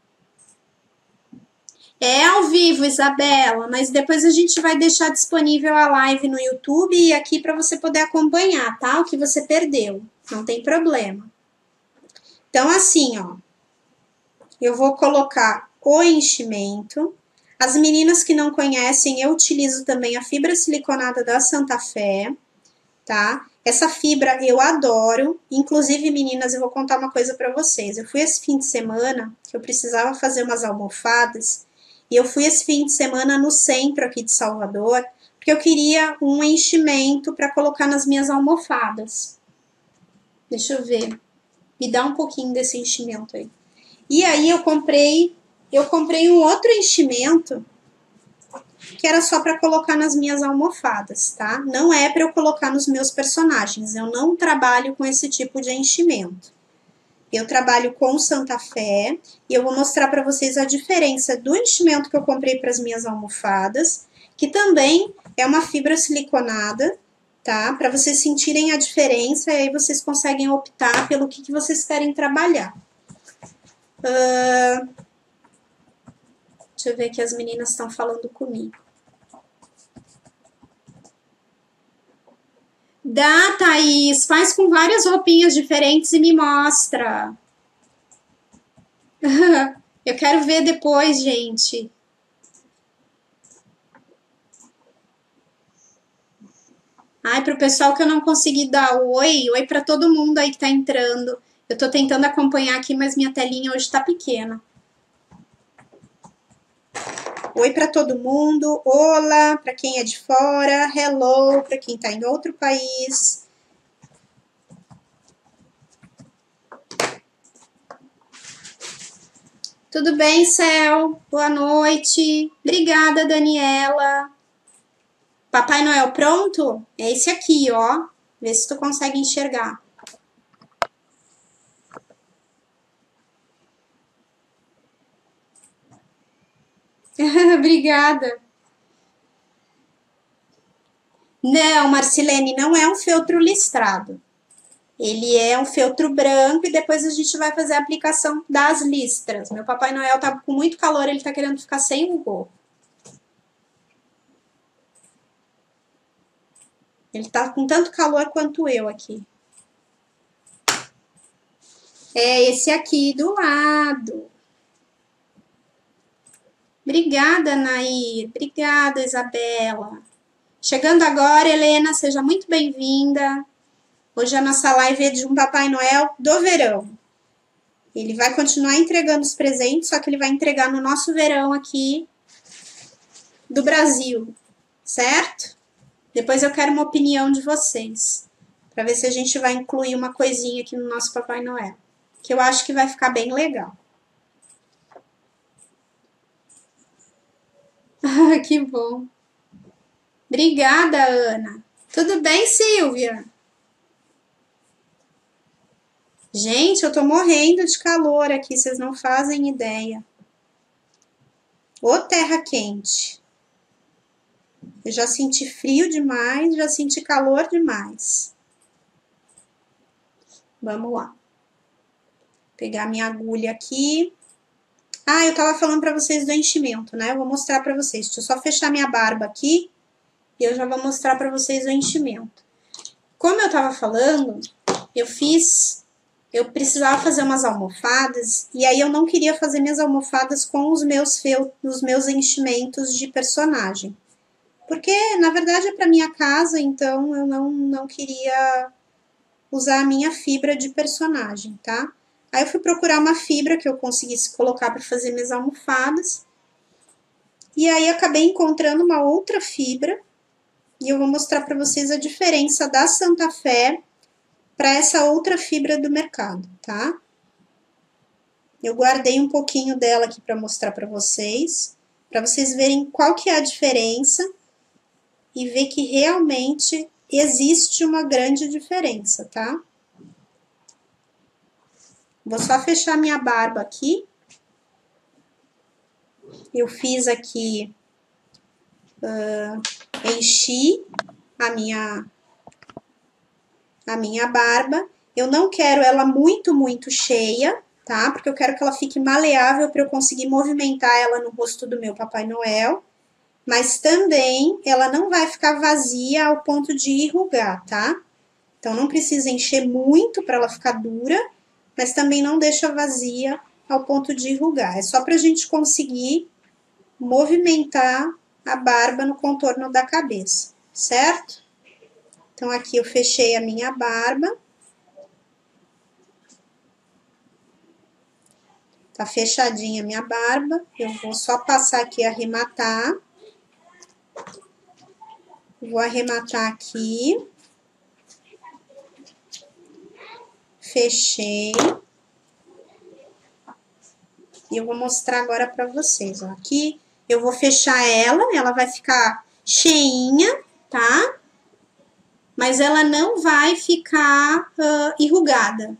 É ao vivo, Isabela, mas depois a gente vai deixar disponível a live no YouTube e aqui para você poder acompanhar, tá? O que você perdeu, não tem problema. Então, assim, ó, eu vou colocar o enchimento. As meninas que não conhecem, eu utilizo também a fibra siliconada da Santa Fé, tá? Essa fibra eu adoro. Inclusive, meninas, eu vou contar uma coisa para vocês. Eu fui esse fim de semana, que eu precisava fazer umas almofadas, e eu fui esse fim de semana no centro aqui de Salvador, porque eu queria um enchimento para colocar nas minhas almofadas. Deixa eu ver. Me dá um pouquinho desse enchimento aí. E aí eu comprei um outro enchimento que era só para colocar nas minhas almofadas, tá? Não é para eu colocar nos meus personagens. Eu não trabalho com esse tipo de enchimento. Eu trabalho com Santa Fé e eu vou mostrar para vocês a diferença do enchimento que eu comprei para as minhas almofadas, que também é uma fibra siliconada, tá? Para vocês sentirem a diferença e aí vocês conseguem optar pelo que vocês querem trabalhar. Deixa eu ver que as meninas estão falando comigo. Dá, Thaís, faz com várias roupinhas diferentes e me mostra. Eu quero ver depois, gente. Ai, pro pessoal que eu não consegui dar oi para todo mundo aí que tá entrando. Eu tô tentando acompanhar aqui, mas minha telinha hoje tá pequena. Oi para todo mundo, olá para quem é de fora, hello para quem tá em outro país. Tudo bem, Céu? Boa noite. Obrigada, Daniela. Papai Noel pronto? É esse aqui, ó. Vê se tu consegue enxergar. Obrigada. Não, Marcilene, não é um feltro listrado. Ele é um feltro branco e depois a gente vai fazer a aplicação das listras. Meu Papai Noel tá com muito calor, ele tá querendo ficar sem o gorro. Ele tá com tanto calor quanto eu aqui. É esse aqui do lado. Obrigada, Nair. Obrigada, Isabela. Chegando agora, Helena, seja muito bem-vinda. Hoje a nossa live é de um Papai Noel do verão. Ele vai continuar entregando os presentes, só que ele vai entregar no nosso verão aqui do Brasil, certo? Depois eu quero uma opinião de vocês, para ver se a gente vai incluir uma coisinha aqui no nosso Papai Noel, que eu acho que vai ficar bem legal. Que bom. Obrigada, Ana. Tudo bem, Silvia? Gente, eu tô morrendo de calor aqui, vocês não fazem ideia. Ô terra quente. Eu já senti frio demais, já senti calor demais. Vamos lá. Vou pegar minha agulha aqui. Ah, eu tava falando pra vocês do enchimento, né? Eu vou mostrar pra vocês. Deixa eu só fechar minha barba aqui e eu já vou mostrar pra vocês o enchimento. Como eu tava falando, eu precisava fazer umas almofadas e aí eu não queria fazer minhas almofadas com os meus enchimentos de personagem. Porque, na verdade, é para minha casa, então eu não queria usar a minha fibra de personagem, tá? Aí eu fui procurar uma fibra que eu conseguisse colocar para fazer minhas almofadas. E aí acabei encontrando uma outra fibra. E eu vou mostrar para vocês a diferença da Santa Fé para essa outra fibra do mercado, tá? Eu guardei um pouquinho dela aqui para mostrar para vocês verem qual que é a diferença e ver que realmente existe uma grande diferença, tá? Vou só fechar minha barba aqui. Eu fiz aqui, enchi a minha barba. Eu não quero ela muito cheia, tá? Porque eu quero que ela fique maleável para eu conseguir movimentar ela no rosto do meu Papai Noel. Mas também ela não vai ficar vazia ao ponto de enrugar, tá? Então não precisa encher muito para ela ficar dura, mas também não deixa vazia ao ponto de enrugar. É só pra gente conseguir movimentar a barba no contorno da cabeça, certo? Então aqui eu fechei a minha barba. Tá fechadinha a minha barba. Eu vou só passar aqui e arrematar. Vou arrematar aqui. Fechei. E eu vou mostrar agora pra vocês, ó. Aqui eu vou fechar ela vai ficar cheinha, tá? Mas ela não vai ficar enrugada.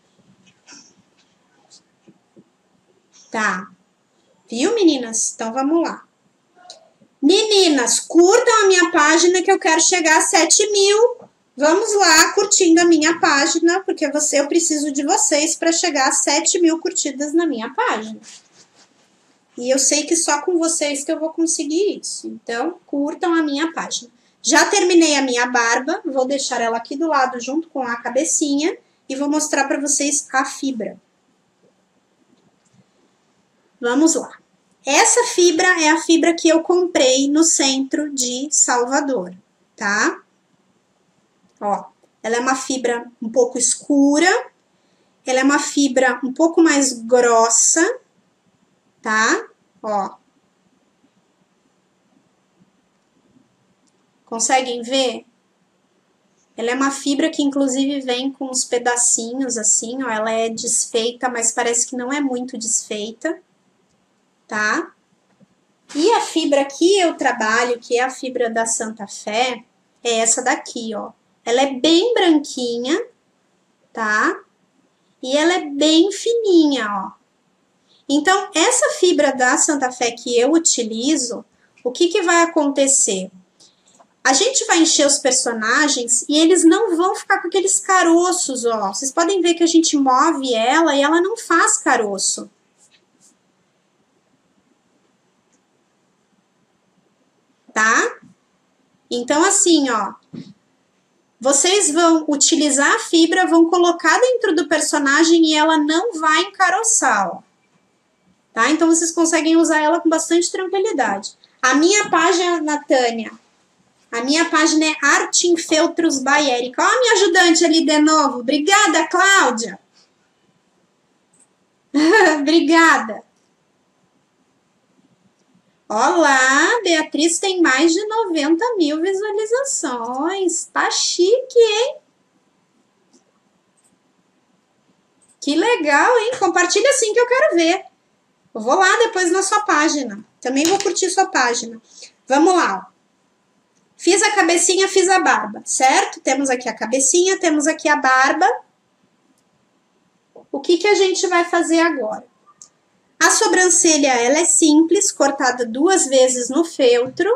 Tá? Viu, meninas? Então, vamos lá. Meninas, curtam a minha página que eu quero chegar a 7.000. Vamos lá, curtindo a minha página, porque eu preciso de vocês para chegar a 7.000 curtidas na minha página. E eu sei que só com vocês que eu vou conseguir isso. Então, curtam a minha página. Já terminei a minha barba, vou deixar ela aqui do lado junto com a cabecinha e vou mostrar para vocês a fibra. Vamos lá. Essa fibra é a fibra que eu comprei no centro de Salvador, tá? Ó, ela é uma fibra um pouco escura, ela é uma fibra um pouco mais grossa, tá? Ó. Conseguem ver? Ela é uma fibra que inclusive vem com uns pedacinhos assim, ó, ela é desfeita, mas parece que não é muito desfeita, tá? E a fibra que eu trabalho, que é a fibra da Santa Fé, é essa daqui, ó. Ela é bem branquinha, tá? E ela é bem fininha, ó. Então, essa fibra da Santa Fé que eu utilizo, o que que vai acontecer? A gente vai encher os personagens e eles não vão ficar com aqueles caroços, ó. Vocês podem ver que a gente move ela e ela não faz caroço. Tá? Então, assim, ó. Vocês vão utilizar a fibra, vão colocar dentro do personagem e ela não vai encaroçar, ó. Tá? Então, vocês conseguem usar ela com bastante tranquilidade. A minha página, Tânia, a minha página é Arte em Feltros by Erika. Ó a minha ajudante ali de novo. Obrigada, Cláudia. Obrigada. Olá, Beatriz tem mais de 90 mil visualizações. Tá chique, hein? Que legal, hein? Compartilha assim que eu quero ver. Eu vou lá depois na sua página. Também vou curtir sua página. Vamos lá, ó. Fiz a cabecinha, fiz a barba, certo? Temos aqui a cabecinha, temos aqui a barba. O que que a gente vai fazer agora? A sobrancelha, ela é simples, cortada 2 vezes no feltro.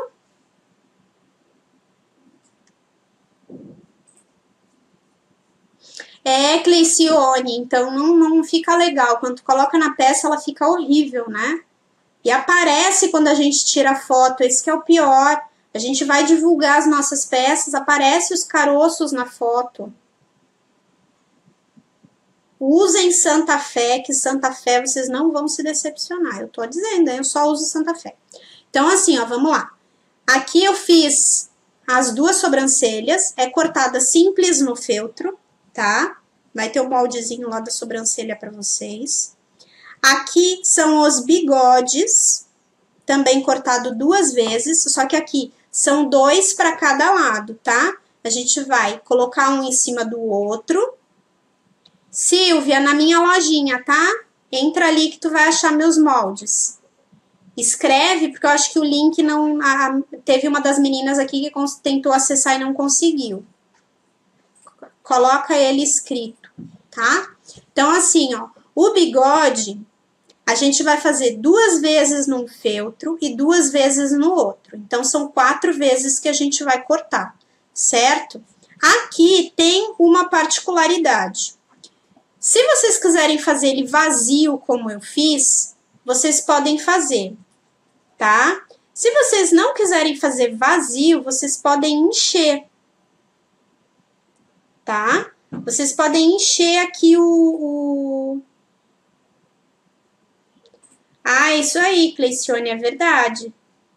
É, Cleicione, então não fica legal. Quando tu coloca na peça, ela fica horrível, né? E aparece quando a gente tira a foto, esse que é o pior. A gente vai divulgar as nossas peças, aparece os caroços na foto. Usem Santa Fé, que Santa Fé vocês não vão se decepcionar. Eu tô dizendo, eu só uso Santa Fé. Então, assim, ó, vamos lá. Aqui eu fiz as 2 sobrancelhas, é cortada simples no feltro, tá? Vai ter o moldezinho lá da sobrancelha pra vocês. Aqui são os bigodes, também cortado 2 vezes, só que aqui são 2 para cada lado, tá? A gente vai colocar um em cima do outro. Silvia, na minha lojinha, tá? Entra ali que tu vai achar meus moldes. Escreve, porque eu acho que o link não... teve uma das meninas aqui que tentou acessar e não conseguiu. Coloca ele escrito, tá? Então, assim, ó, o bigode... A gente vai fazer 2 vezes num feltro e 2 vezes no outro. Então, são 4 vezes que a gente vai cortar, certo? Aqui tem uma particularidade. Se vocês quiserem fazer ele vazio, como eu fiz, vocês podem fazer, tá? Se vocês não quiserem fazer vazio, vocês podem encher, tá? Vocês podem encher aqui Ah, isso aí, Cleicione, é verdade.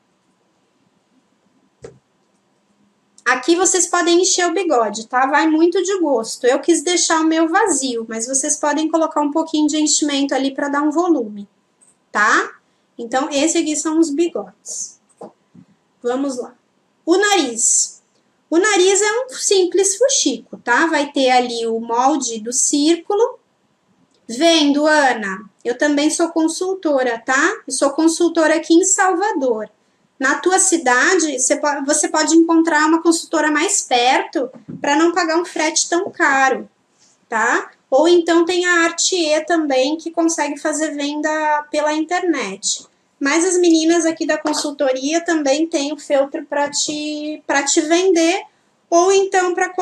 Aqui vocês podem encher o bigode, tá? Vai muito de gosto. Eu quis deixar o meu vazio, mas vocês podem colocar um pouquinho de enchimento ali para dar um volume, tá? Então, esse aqui são os bigodes. Vamos lá. O nariz. O nariz é um simples fuxico, tá? Vai ter ali o molde do círculo. Vendo, Ana? Eu também sou consultora, tá? Eu sou consultora aqui em Salvador. Na tua cidade, você pode encontrar uma consultora mais perto para não pagar um frete tão caro, tá? Ou então tem a Artier também, que consegue fazer venda pela internet. Mas as meninas aqui da consultoria também têm o feltro para te vender, ou então para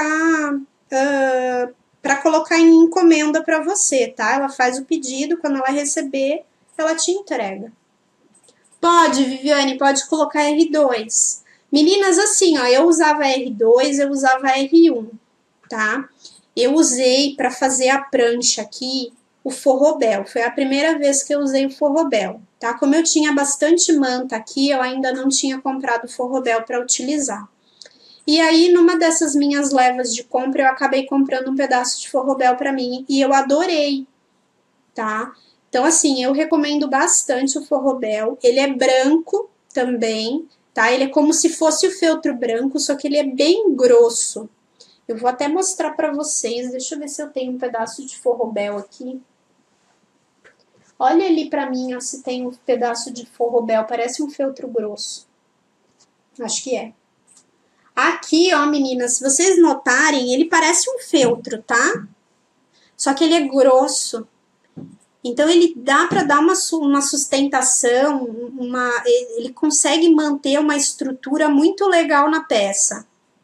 colocar em encomenda para você, tá? Ela faz o pedido, quando ela receber, ela te entrega. Pode, Viviane, pode colocar R2. Meninas, assim, ó, eu usava R2, eu usava R1, tá? Eu usei para fazer a prancha aqui o forrobel. Foi a primeira vez que eu usei o forrobel, tá? Como eu tinha bastante manta aqui, eu ainda não tinha comprado o forrobel para utilizar. E aí, numa dessas minhas levas de compra, eu acabei comprando um pedaço de forrobel para mim e eu adorei, tá? Então, assim, eu recomendo bastante o forrobel. Ele é branco também, tá? Ele é como se fosse o feltro branco, só que ele é bem grosso. Eu vou até mostrar para vocês. Deixa eu ver se eu tenho um pedaço de forrobel aqui. Olha ali pra mim, ó, se tem um pedaço de forrobel, parece um feltro grosso. Acho que é. Aqui, ó, meninas, se vocês notarem, ele parece um feltro, tá? Só que ele é grosso. Então, ele dá para dar uma sustentação, ele consegue manter uma estrutura muito legal na peça.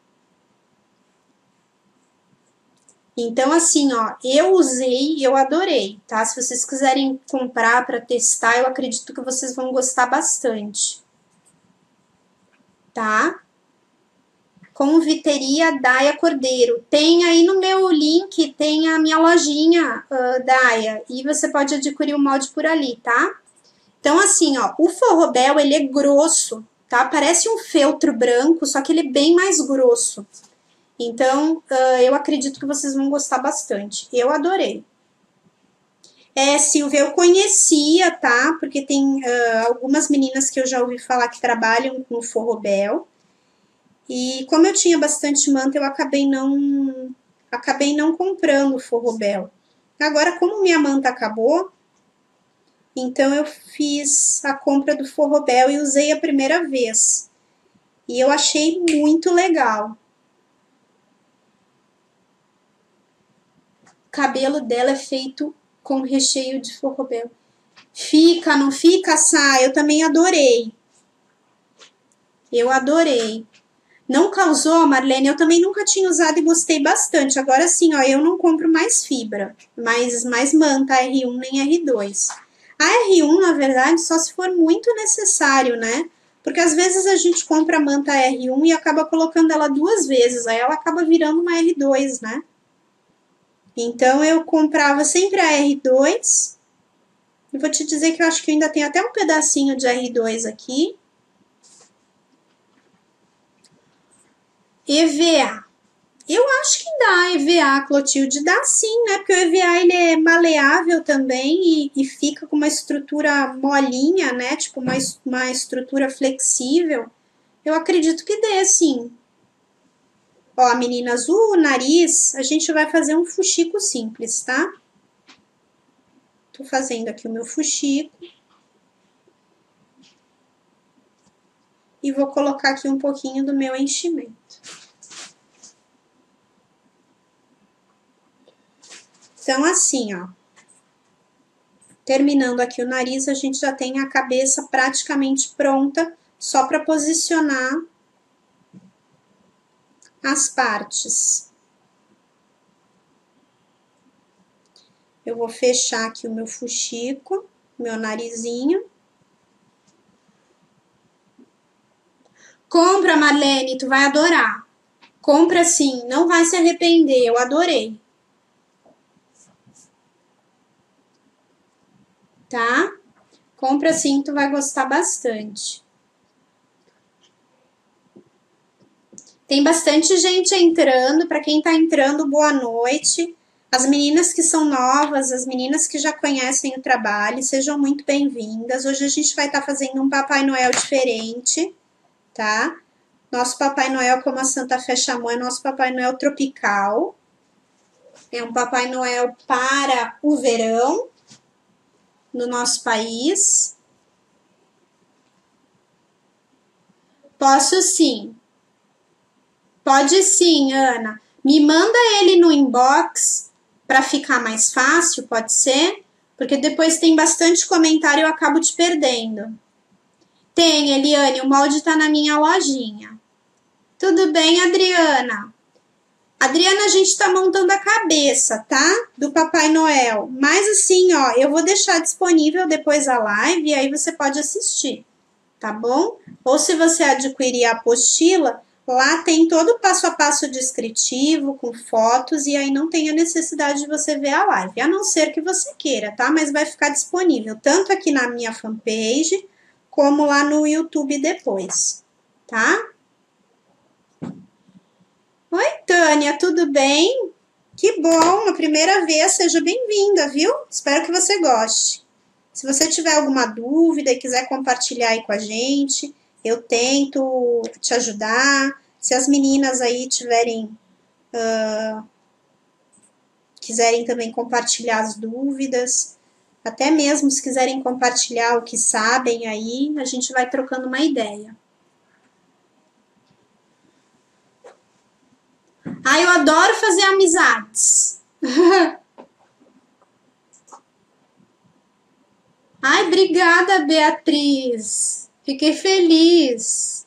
Então, assim, ó, eu usei e eu adorei, tá? Se vocês quiserem comprar para testar, eu acredito que vocês vão gostar bastante. Tá? Conviteria Daia Cordeiro. Tem aí no meu link, tem a minha lojinha Daia, e você pode adquirir o molde por ali, tá? Então, assim, ó, o forrobel, ele é grosso, tá? Parece um feltro branco, só que ele é bem mais grosso. Então, eu acredito que vocês vão gostar bastante. Eu adorei. Silvia, eu conhecia, tá? Porque tem algumas meninas que eu já ouvi falar que trabalham com forrobel. E como eu tinha bastante manta, eu acabei não comprando forrobel. Agora, como minha manta acabou, então eu fiz a compra do forrobel e usei a primeira vez. E eu achei muito legal. O cabelo dela é feito com recheio de forrobel. Fica, não fica, Sá? Eu também adorei. Eu adorei. Não causou, Marlene? Eu também nunca tinha usado e gostei bastante. Agora sim, ó, eu não compro mais fibra, mais manta R1 nem R2. A R1, na verdade, só se for muito necessário, né? Porque às vezes a gente compra a manta R1 e acaba colocando ela 2 vezes, aí ela acaba virando uma R2, né? Então eu comprava sempre a R2. E vou te dizer que eu acho que eu ainda tenho até um pedacinho de R2 aqui. EVA. Eu acho que dá EVA, Clotilde, dá sim, né? Porque o EVA ele é maleável também e fica com uma estrutura molinha, né? Tipo uma estrutura flexível. Eu acredito que dê, sim. Ó, meninas, o nariz, a gente vai fazer um fuxico simples, tá? Tô fazendo aqui o meu fuxico. E vou colocar aqui um pouquinho do meu enchimento. Então, assim, ó. Terminando aqui o nariz, a gente já tem a cabeça praticamente pronta, só para posicionar as partes. Eu vou fechar aqui o meu fuxico, meu narizinho. Compra, Marlene, tu vai adorar. Compra sim, não vai se arrepender, eu adorei. Tá? Compra sim, tu vai gostar bastante. Tem bastante gente entrando, para quem tá entrando, boa noite. As meninas que são novas, as meninas que já conhecem o trabalho, sejam muito bem-vindas. Hoje a gente vai estar fazendo um Papai Noel diferente, tá? Nosso Papai Noel, como a Santa Fé chamou, é nosso Papai Noel tropical. É um Papai Noel para o verão no nosso país. Posso sim. Pode sim, Ana. Me manda ele no inbox para ficar mais fácil, pode ser? Porque depois tem bastante comentário e eu acabo te perdendo. Tem, Eliane, o molde tá na minha lojinha. Tudo bem, Adriana? Adriana, a gente tá montando a cabeça, tá? Do Papai Noel. Mas assim, ó, eu vou deixar disponível depois a live e aí você pode assistir, tá bom? Ou se você adquirir a apostila, lá tem todo o passo a passo descritivo, com fotos, e aí não tem a necessidade de você ver a live, a não ser que você queira, tá? Mas vai ficar disponível tanto aqui na minha fanpage, como lá no YouTube depois, tá? Oi, Tânia, tudo bem? Que bom, a primeira vez, seja bem-vinda, viu? Espero que você goste. Se você tiver alguma dúvida e quiser compartilhar aí com a gente, eu tento te ajudar. Se as meninas aí quiserem também compartilhar as dúvidas, Até mesmo se quiserem compartilhar o que sabem aí, a gente vai trocando uma ideia. Ah, eu adoro fazer amizades. Ai, obrigada, Beatriz. Fiquei feliz.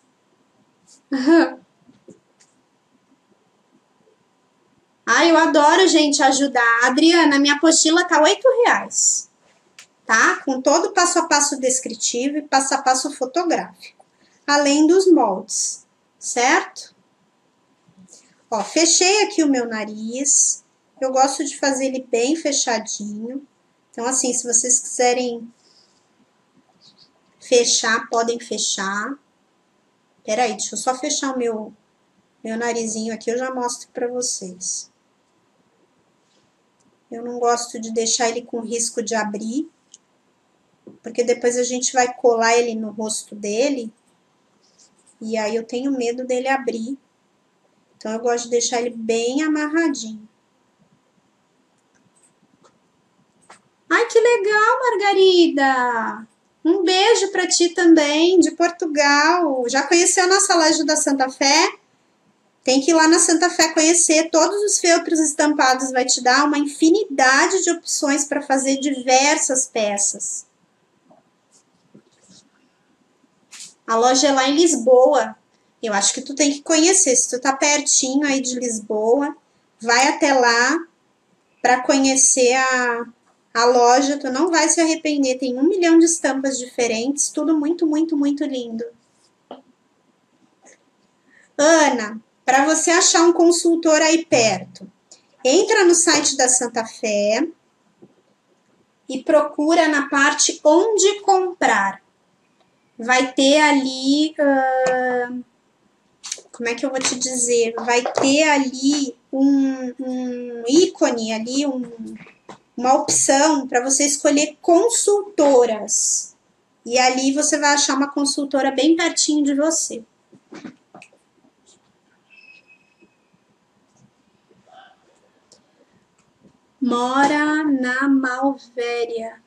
Ai, eu adoro, gente, ajudar. Adriana, minha apostila tá R$8, tá? Com todo o passo a passo descritivo e passo a passo fotográfico. Além dos moldes, certo? Ó, fechei aqui o meu nariz. Eu gosto de fazer ele bem fechadinho. Então, assim, se vocês quiserem fechar, podem fechar. Peraí, deixa eu só fechar o meu narizinho aqui, eu já mostro pra vocês. Eu não gosto de deixar ele com risco de abrir, porque depois a gente vai colar ele no rosto dele, e aí eu tenho medo dele abrir. Então, eu gosto de deixar ele bem amarradinho. Ai, que legal, Margarida! Um beijo para ti também, de Portugal. Já conheceu a nossa loja da Santa Fé? Tem que ir lá na Santa Fé conhecer. Todos os feltros estampados vai te dar uma infinidade de opções para fazer diversas peças. A loja é lá em Lisboa. Eu acho que tu tem que conhecer. Se tu tá pertinho aí de Lisboa, vai até lá para conhecer a loja. Tu não vai se arrepender. Tem 1 milhão de estampas diferentes. Tudo muito, muito, muito lindo. Ana, para você achar um consultor aí perto, entra no site da Santa Fé e procura na parte onde comprar. Vai ter ali, como é que eu vou te dizer? Vai ter ali um ícone, ali uma opção para você escolher consultoras. E ali você vai achar uma consultora bem pertinho de você. Mora na Malvéria.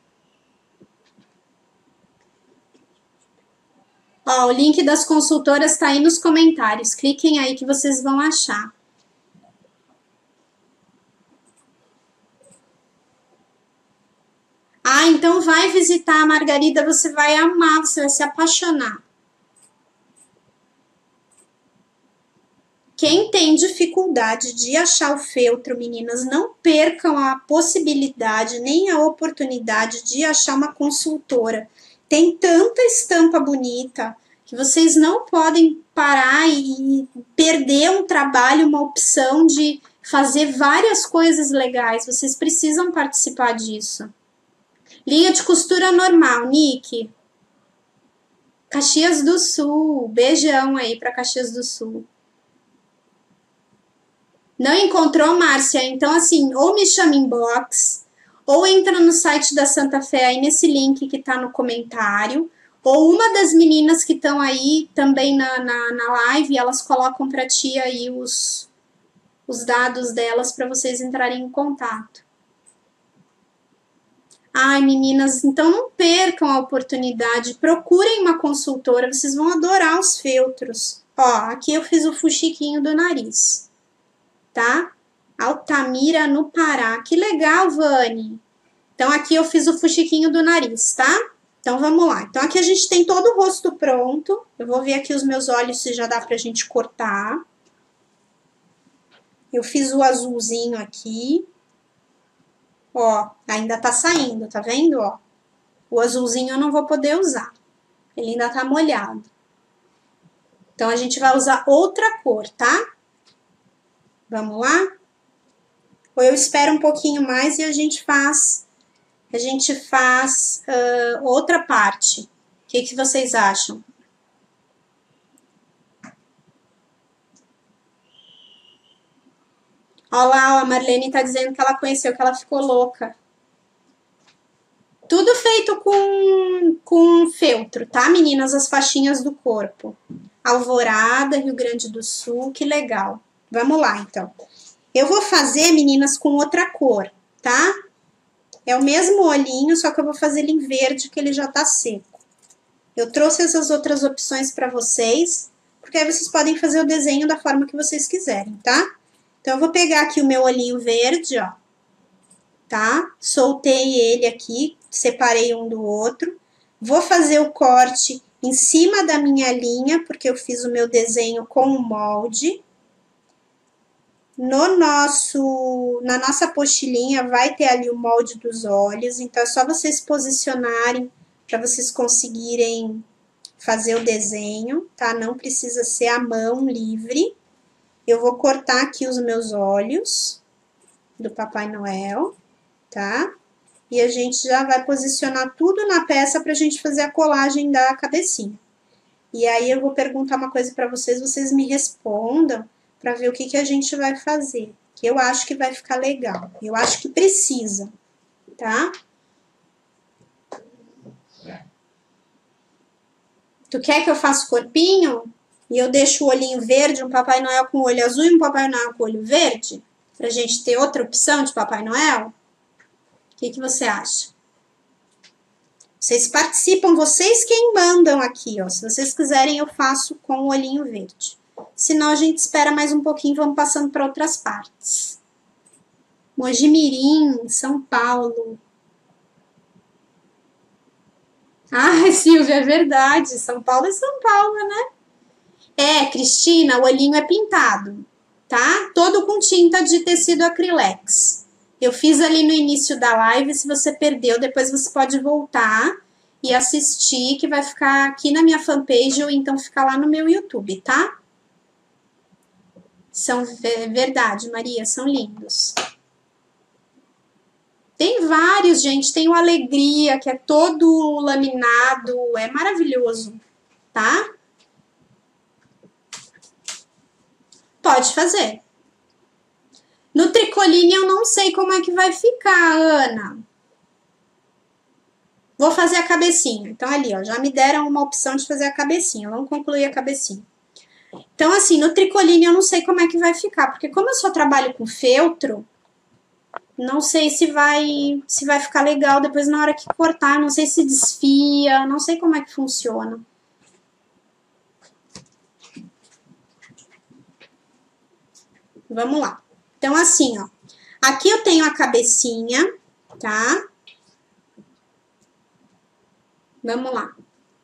Ó, o link das consultoras tá aí nos comentários. Cliquem aí que vocês vão achar. Ah, então vai visitar a Margarida, você vai amar, você vai se apaixonar. Quem tem dificuldade de achar o feltro, meninas, não percam a possibilidade nem a oportunidade de achar uma consultora. Tem tanta estampa bonita que vocês não podem parar e perder um trabalho, uma opção de fazer várias coisas legais. Vocês precisam participar disso. Linha de costura normal, Nick. Caxias do Sul. Beijão aí para Caxias do Sul. Não encontrou, Márcia? Então, assim, ou me chama inbox, ou entra no site da Santa Fé aí nesse link que tá no comentário, ou uma das meninas que estão aí também na live, elas colocam para ti aí os dados delas para vocês entrarem em contato. Ai, meninas, então não percam a oportunidade, procurem uma consultora, vocês vão adorar os feltros. Ó, aqui eu fiz o fuxiquinho do nariz, tá? Altamira, no Pará. Que legal, Vani! Então, aqui eu fiz o fuxiquinho do nariz, tá? Então, vamos lá. Então, aqui a gente tem todo o rosto pronto. Eu vou ver aqui os meus olhos se já dá pra gente cortar. Eu fiz o azulzinho aqui. Ó, ainda tá saindo, tá vendo, ó? O azulzinho eu não vou poder usar. Ele ainda tá molhado. Então, a gente vai usar outra cor, tá? Vamos lá? Ou eu espero um pouquinho mais e a gente faz outra parte. O que vocês acham? Olha lá, a Marlene tá dizendo que ela conheceu, que ela ficou louca. Tudo feito com feltro, tá, meninas? As faixinhas do corpo. Alvorada, Rio Grande do Sul, que legal. Vamos lá, então. Eu vou fazer, meninas, com outra cor, tá? É o mesmo olhinho, só que eu vou fazer ele em verde, que ele já tá seco. Eu trouxe essas outras opções para vocês, porque aí vocês podem fazer o desenho da forma que vocês quiserem, tá? Então, eu vou pegar aqui o meu olhinho verde, ó, tá? Soltei ele aqui, separei um do outro. Vou fazer o corte em cima da minha linha, porque eu fiz o meu desenho com o molde. Na nossa apostilinha vai ter ali o molde dos olhos, então é só vocês posicionarem para vocês conseguirem fazer o desenho, tá? Não precisa ser à mão livre. Eu vou cortar aqui os meus olhos do Papai Noel, tá? E a gente já vai posicionar tudo na peça pra gente fazer a colagem da cabecinha. E aí eu vou perguntar uma coisa para vocês, vocês me respondam para ver o que a gente vai fazer. Que eu acho que vai ficar legal. Eu acho que precisa, tá? Tu quer que eu faça o corpinho? E eu deixo o olhinho verde, um Papai Noel com o olho azul e um Papai Noel com o olho verde? Pra gente ter outra opção de Papai Noel? O que você acha? Vocês participam, vocês quem mandam aqui, ó. Se vocês quiserem, eu faço com o olhinho verde. Senão, a gente espera mais um pouquinho e vamos passando para outras partes. Mojimirim, São Paulo. Ah, Silvia, é verdade. São Paulo é São Paulo, né? É, Cristina, o olhinho é pintado, tá? Todo com tinta de tecido acrilex. Eu fiz ali no início da live, se você perdeu, depois você pode voltar e assistir, que vai ficar aqui na minha fanpage ou então ficar lá no meu YouTube, tá? São verdade, Maria, são lindos. Tem vários, gente, tem o Alegria, que é todo laminado, é maravilhoso, tá? Pode fazer. No tricoline eu não sei como é que vai ficar, Ana. Vou fazer a cabecinha. Então, ali, ó, já me deram uma opção de fazer a cabecinha. Vamos concluir a cabecinha. Então, assim, no tricoline eu não sei como é que vai ficar, porque como eu só trabalho com feltro, não sei se vai ficar legal depois na hora que cortar, não sei se desfia, não sei como é que funciona. Vamos lá. Então, assim, ó, aqui eu tenho a cabecinha, tá? Vamos lá.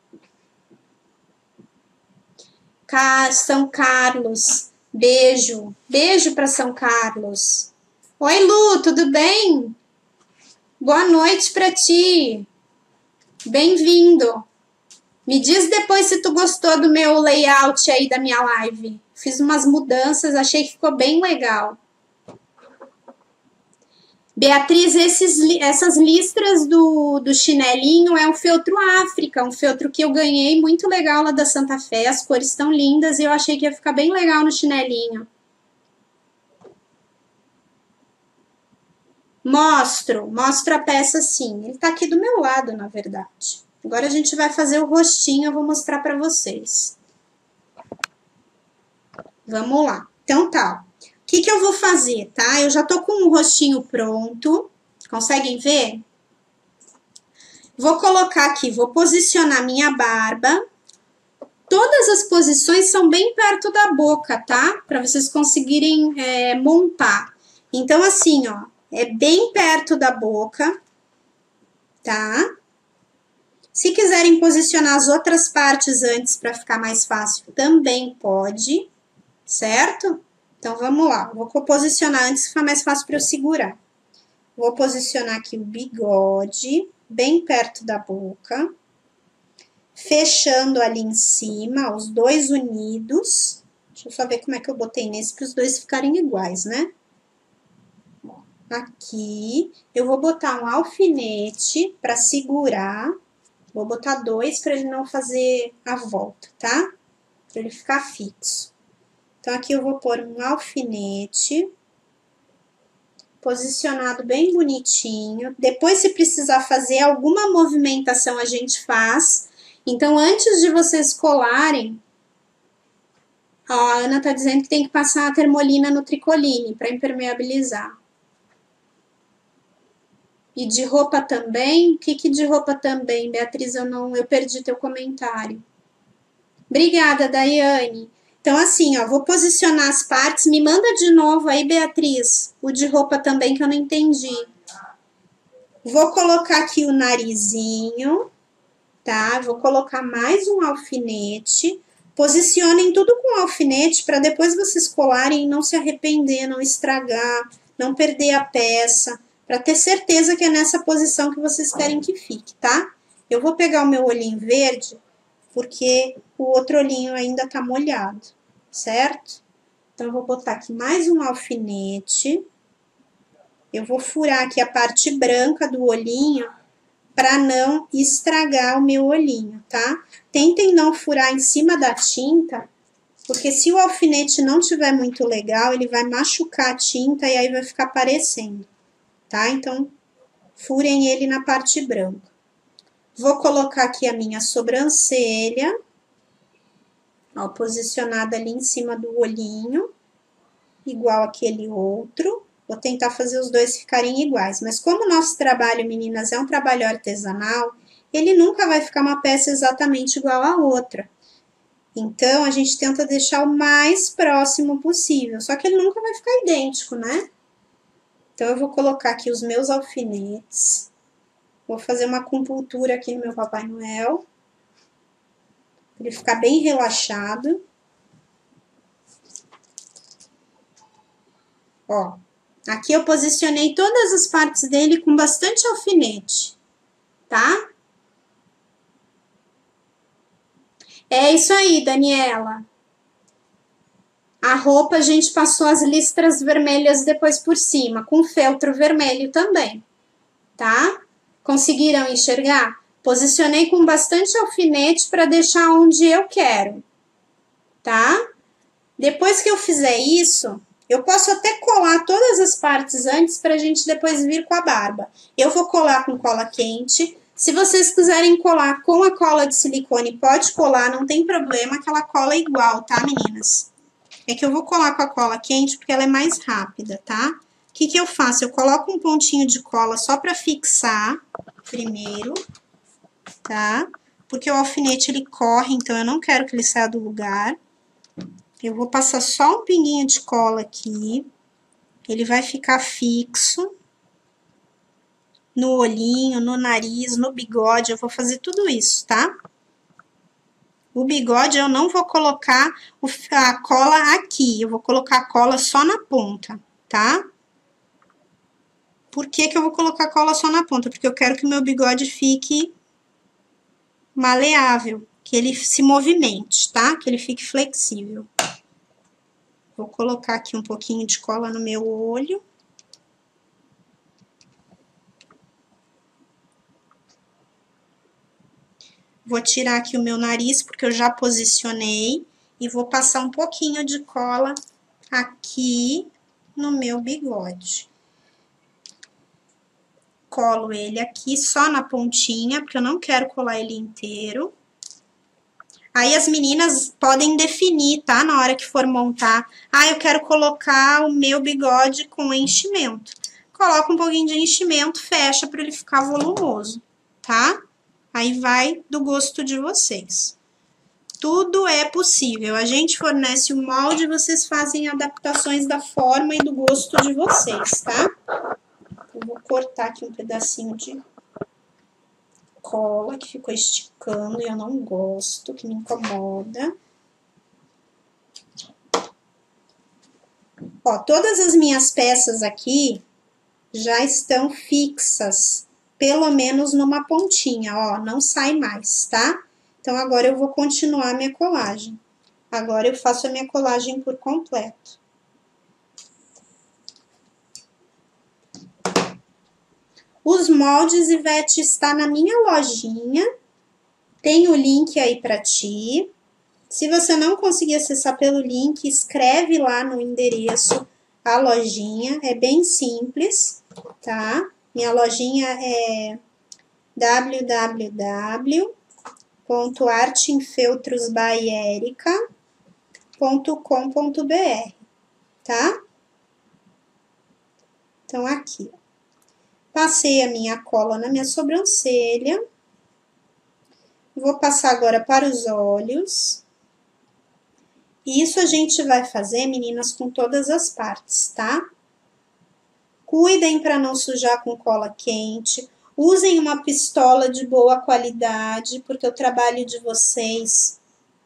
São Carlos, beijo. Beijo para São Carlos. Oi, Lu, tudo bem? Boa noite para ti. Bem-vindo. Me diz depois se tu gostou do meu layout aí da minha live. Fiz umas mudanças, achei que ficou bem legal. Beatriz, essas listras do chinelinho é um feltro África, um feltro que eu ganhei muito legal lá da Santa Fé, as cores estão lindas e eu achei que ia ficar bem legal no chinelinho. Mostro a peça sim, ele tá aqui do meu lado, na verdade. Agora a gente vai fazer o rostinho, eu vou mostrar pra vocês. Vamos lá, então tá. O que eu vou fazer, tá? Eu já tô com o rostinho pronto. Conseguem ver? Vou colocar aqui, vou posicionar minha barba. Todas as posições são bem perto da boca, tá? Para vocês conseguirem montar. Então, assim, ó, é bem perto da boca, tá? Se quiserem posicionar as outras partes antes para ficar mais fácil, também pode, certo? Então, vamos lá. Vou posicionar antes que fica mais fácil para eu segurar. Vou posicionar aqui o bigode, bem perto da boca. Fechando ali em cima, os dois unidos. Deixa eu só ver como é que eu botei nesse, para os dois ficarem iguais, né? Aqui, eu vou botar um alfinete para segurar. Vou botar 2 para ele não fazer a volta, tá? Para ele ficar fixo. Então, aqui eu vou pôr um alfinete, posicionado bem bonitinho. Depois, se precisar fazer alguma movimentação, a gente faz. Então, antes de vocês colarem, ó, a Ana tá dizendo que tem que passar a termolina no tricoline para impermeabilizar. E de roupa também? O que de roupa também, Beatriz? Eu perdi teu comentário. Obrigada, Daiane. Então, assim, ó, vou posicionar as partes. Me manda de novo aí, Beatriz, o de roupa também, que eu não entendi. Vou colocar aqui o narizinho, tá? Vou colocar mais um alfinete. Posicionem tudo com alfinete para depois vocês colarem e não se arrepender, não estragar, não perder a peça, para ter certeza que é nessa posição que vocês querem que fique, tá? Eu vou pegar o meu olhinho verde, porque o outro olhinho ainda tá molhado, certo? Então, eu vou botar aqui mais um alfinete. Eu vou furar aqui a parte branca do olhinho para não estragar o meu olhinho, tá? Tentem não furar em cima da tinta, porque se o alfinete não tiver muito legal, ele vai machucar a tinta e aí vai ficar aparecendo, tá? Então, furem ele na parte branca. Vou colocar aqui a minha sobrancelha, ó, posicionada ali em cima do olhinho, igual aquele outro. Vou tentar fazer os dois ficarem iguais, mas como o nosso trabalho, meninas, é um trabalho artesanal, ele nunca vai ficar uma peça exatamente igual à outra. Então, a gente tenta deixar o mais próximo possível, só que ele nunca vai ficar idêntico, né? Então, eu vou colocar aqui os meus alfinetes. Vou fazer uma acupuntura aqui no meu Papai Noel, para ele ficar bem relaxado. Ó, aqui eu posicionei todas as partes dele com bastante alfinete, tá? É isso aí, Daniela. A roupa a gente passou as listras vermelhas depois por cima, com feltro vermelho também, tá? Conseguiram enxergar? Posicionei com bastante alfinete para deixar onde eu quero, tá? Depois que eu fizer isso, eu posso até colar todas as partes antes para a gente depois vir com a barba. Eu vou colar com cola quente. Se vocês quiserem colar com a cola de silicone, pode colar, não tem problema, aquela cola é igual, tá, meninas? É que eu vou colar com a cola quente porque ela é mais rápida, tá? O que eu faço? Eu coloco um pontinho de cola só para fixar primeiro, tá? Porque o alfinete ele corre, então eu não quero que ele saia do lugar. Eu vou passar só um pinguinho de cola aqui. Ele vai ficar fixo no olhinho, no nariz, no bigode. Eu vou fazer tudo isso, tá? O bigode eu não vou colocar a cola aqui. Eu vou colocar a cola só na ponta, tá? Por que eu vou colocar a cola só na ponta? Porque eu quero que o meu bigode fique maleável, que ele se movimente, tá? Que ele fique flexível. Vou colocar aqui um pouquinho de cola no meu olho. Vou tirar aqui o meu nariz, porque eu já posicionei. E vou passar um pouquinho de cola aqui no meu bigode. Colo ele aqui só na pontinha, porque eu não quero colar ele inteiro. Aí as meninas podem definir, tá? Na hora que for montar. Ah, eu quero colocar o meu bigode com enchimento. Coloca um pouquinho de enchimento, fecha para ele ficar volumoso, tá? Aí vai do gosto de vocês. Tudo é possível. A gente fornece o molde, vocês fazem adaptações da forma e do gosto de vocês, tá? Eu vou cortar aqui um pedacinho de cola que ficou esticando e eu não gosto, que me incomoda. Ó, todas as minhas peças aqui já estão fixas, pelo menos numa pontinha, ó, não sai mais, tá? Então, agora eu vou continuar a minha colagem. Agora eu faço a minha colagem por completo. Os moldes, Ivete, está na minha lojinha. Tem o link aí para ti. Se você não conseguir acessar pelo link, escreve lá no endereço a lojinha. É bem simples, tá? Minha lojinha é www.arteinfeltrosbyerica.com.br, tá? Então, aqui, ó. Passei a minha cola na minha sobrancelha. Vou passar agora para os olhos. Isso a gente vai fazer, meninas, com todas as partes, tá? Cuidem para não sujar com cola quente. Usem uma pistola de boa qualidade, porque o trabalho de vocês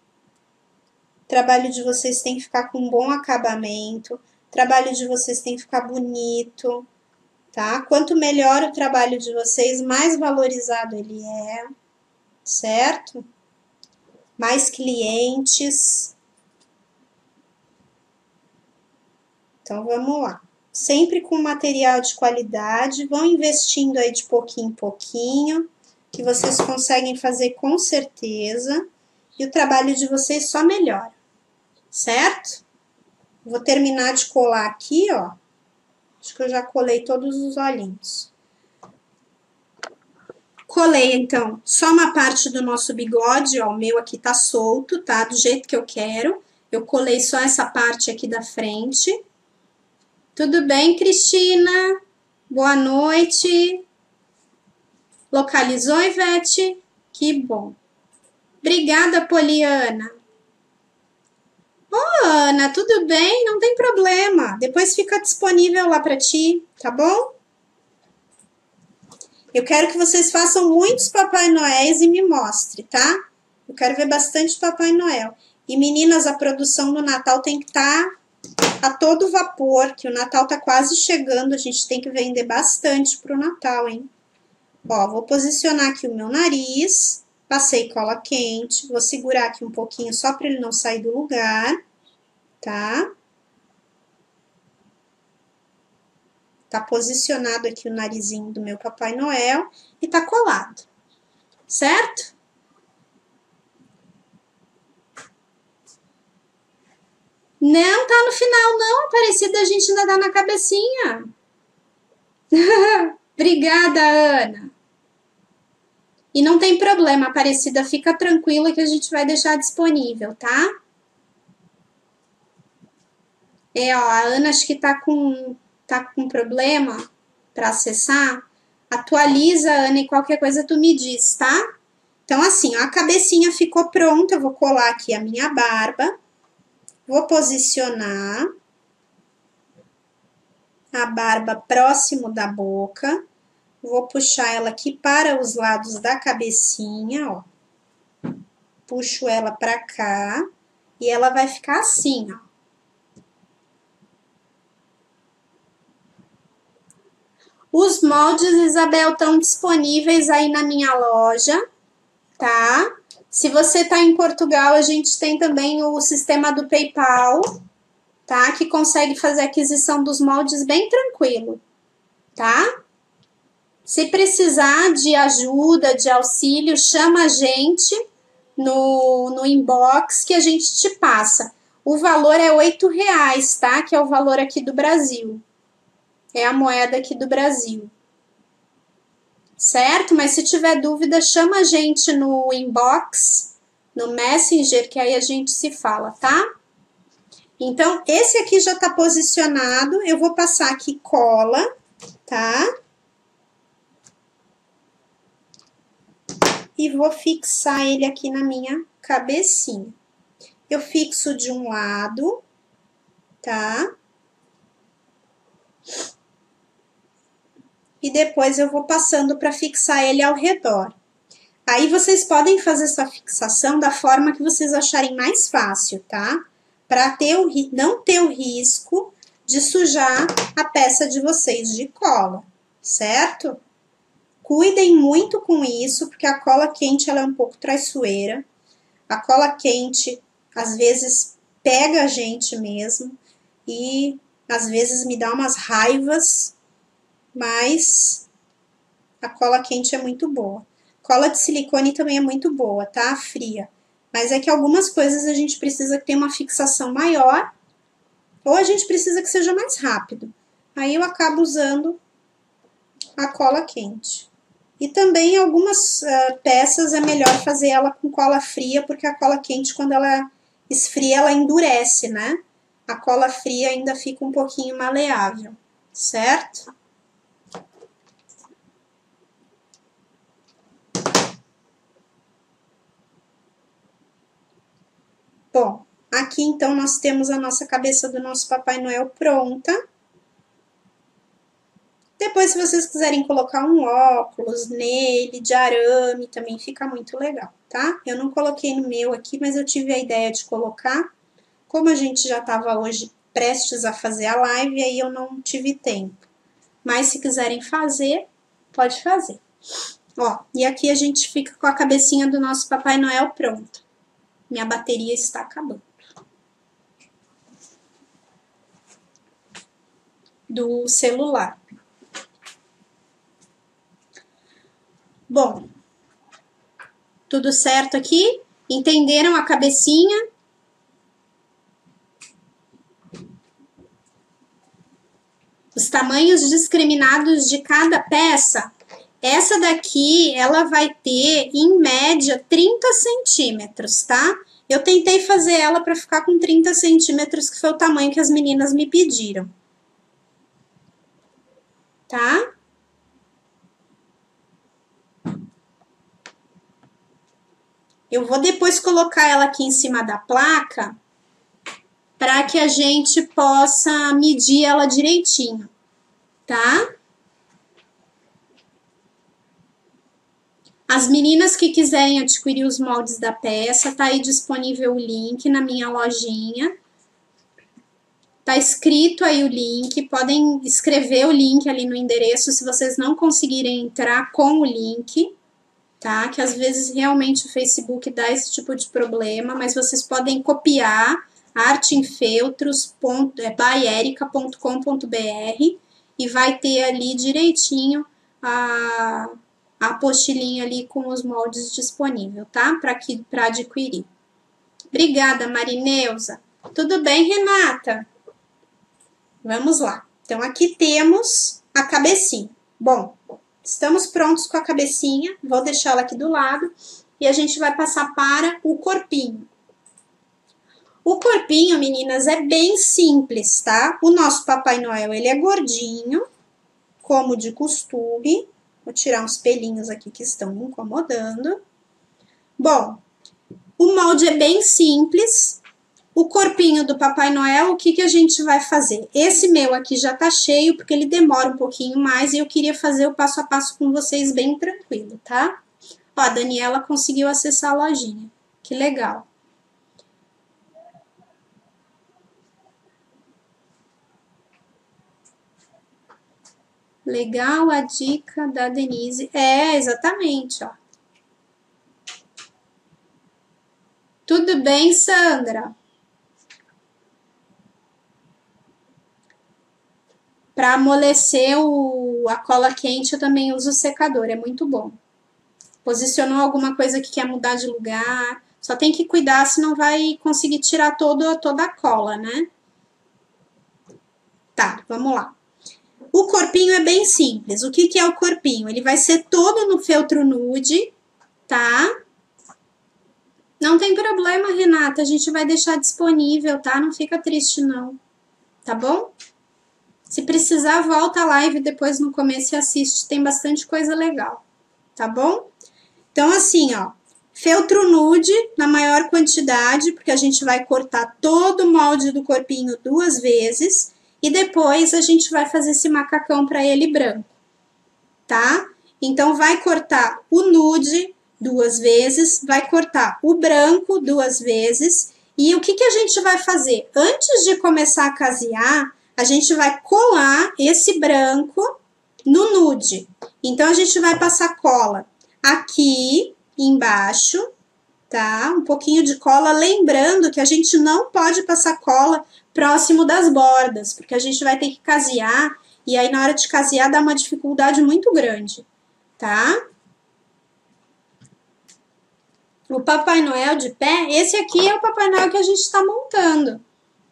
tem que ficar com um bom acabamento. O trabalho de vocês tem que ficar bonito, tá? Quanto melhor o trabalho de vocês, mais valorizado ele é, certo? Mais clientes. Então, vamos lá. Sempre com material de qualidade, vão investindo aí de pouquinho em pouquinho, que vocês conseguem fazer com certeza, e o trabalho de vocês só melhora, certo? Vou terminar de colar aqui, ó. Acho que eu já colei todos os olhinhos. Colei, então, só uma parte do nosso bigode, ó, o meu aqui tá solto, tá? Do jeito que eu quero. Eu colei só essa parte aqui da frente. Tudo bem, Cristina? Boa noite. Localizou, Ivete? Que bom. Obrigada, Poliana. Ô, Ana, tudo bem? Não tem problema. Depois fica disponível lá para ti, tá bom? Eu quero que vocês façam muitos Papai Noéis e me mostre, tá? Eu quero ver bastante Papai Noel. E meninas, a produção do Natal tem que estar a todo vapor, que o Natal tá quase chegando, a gente tem que vender bastante pro Natal, hein? Ó, vou posicionar aqui o meu nariz, passei cola quente, vou segurar aqui um pouquinho só para ele não sair do lugar, tá? Tá posicionado aqui o narizinho do meu Papai Noel e tá colado, certo? Não tá no final, não, Aparecida, a gente ainda tá na cabecinha. Obrigada, Ana. E não tem problema, Aparecida, fica tranquila que a gente vai deixar disponível, tá? Ó, a Ana acho que tá com problema para acessar. Atualiza, Ana, e qualquer coisa tu me diz, tá? Então, assim, ó, a cabecinha ficou pronta, eu vou colar aqui a minha barba. Vou posicionar a barba próximo da boca. Vou puxar ela aqui para os lados da cabecinha, ó. Puxo ela para cá e ela vai ficar assim, ó. Os moldes, Isabel, estão disponíveis aí na minha loja, tá? Se você tá em Portugal, a gente tem também o sistema do PayPal, tá? Que consegue fazer a aquisição dos moldes bem tranquilo, tá? Se precisar de ajuda, de auxílio, chama a gente no inbox que a gente te passa. O valor é R$8, tá? Que é o valor aqui do Brasil. É a moeda aqui do Brasil. Certo? Mas se tiver dúvida, chama a gente no inbox, no Messenger, que aí a gente se fala, tá? Então, esse aqui já tá posicionado. Eu vou passar aqui cola, tá? E vou fixar ele aqui na minha cabecinha. Eu fixo de um lado, tá? E depois eu vou passando para fixar ele ao redor. Aí vocês podem fazer essa fixação da forma que vocês acharem mais fácil, tá? Para não ter o risco de sujar a peça de vocês de cola, certo? Cuidem muito com isso, porque a cola quente ela é um pouco traiçoeira. A cola quente, às vezes, pega a gente mesmo e, às vezes, me dá umas raivas, mas a cola quente é muito boa. Cola de silicone também é muito boa, tá? Fria. Mas é que algumas coisas a gente precisa ter uma fixação maior ou a gente precisa que seja mais rápido. Aí eu acabo usando a cola quente. E também algumas peças é melhor fazer ela com cola fria, porque a cola quente, quando ela esfria, ela endurece, né? A cola fria ainda fica um pouquinho maleável, certo? Bom, aqui então nós temos a nossa cabeça do nosso Papai Noel pronta. Depois, se vocês quiserem colocar um óculos nele, de arame, também fica muito legal, tá? Eu não coloquei no meu aqui, mas eu tive a ideia de colocar. Como a gente já estava hoje prestes a fazer a live, aí eu não tive tempo. Mas se quiserem fazer, pode fazer. Ó, e aqui a gente fica com a cabecinha do nosso Papai Noel pronta. Minha bateria está acabando. Do celular. Bom, tudo certo aqui? Entenderam a cabecinha? Os tamanhos discriminados de cada peça. Essa daqui, ela vai ter, em média, 30 centímetros, tá? Eu tentei fazer ela para ficar com 30 centímetros, que foi o tamanho que as meninas me pediram. Tá? Eu vou depois colocar ela aqui em cima da placa para que a gente possa medir ela direitinho, tá? As meninas que quiserem adquirir os moldes da peça, tá aí disponível o link na minha lojinha. Tá escrito aí o link, podem escrever o link ali no endereço se vocês não conseguirem entrar com o link, tá? Que às vezes realmente o Facebook dá esse tipo de problema, mas vocês podem copiar arteinfeltros.byerica.com.br e vai ter ali direitinho a apostilinha ali com os moldes disponível, tá? Para adquirir. Obrigada, Marineuza. Tudo bem, Renata? Vamos lá. Então, aqui temos a cabecinha. Bom, estamos prontos com a cabecinha. Vou deixá-la aqui do lado. E a gente vai passar para o corpinho. O corpinho, meninas, é bem simples, tá? O nosso Papai Noel, ele é gordinho, como de costume. Vou tirar uns pelinhos aqui que estão me incomodando. Bom, o molde é bem simples. O corpinho do Papai Noel, o que a gente vai fazer? Esse meu aqui já tá cheio, porque ele demora um pouquinho mais e eu queria fazer o passo a passo com vocês bem tranquilo, tá? Ó, a Daniela conseguiu acessar a lojinha. Que legal. Legal a dica da Denise. É, exatamente, ó. Tudo bem, Sandra? Para amolecer a cola quente, eu também uso o secador, é muito bom. Posicionou alguma coisa que quer mudar de lugar, só tem que cuidar, senão vai conseguir tirar toda a cola, né? Tá, vamos lá. O corpinho é bem simples. O que é o corpinho? Ele vai ser todo no feltro nude, tá? Não tem problema, Renata, a gente vai deixar disponível, tá? Não fica triste, não. Tá bom? Se precisar, volta a live depois no começo e assiste, tem bastante coisa legal, tá bom? Então, assim, ó, feltro nude na maior quantidade, porque a gente vai cortar todo o molde do corpinho 2 vezes e depois a gente vai fazer esse macacão para ele branco, tá? Então, vai cortar o nude 2 vezes, vai cortar o branco 2 vezes e o que a gente vai fazer? Antes de começar a casear, a gente vai colar esse branco no nude. Então, a gente vai passar cola aqui embaixo, tá? Um pouquinho de cola, lembrando que a gente não pode passar cola próximo das bordas, porque a gente vai ter que casear, e aí na hora de casear dá uma dificuldade muito grande, tá? O Papai Noel de pé, esse aqui é o Papai Noel que a gente está montando.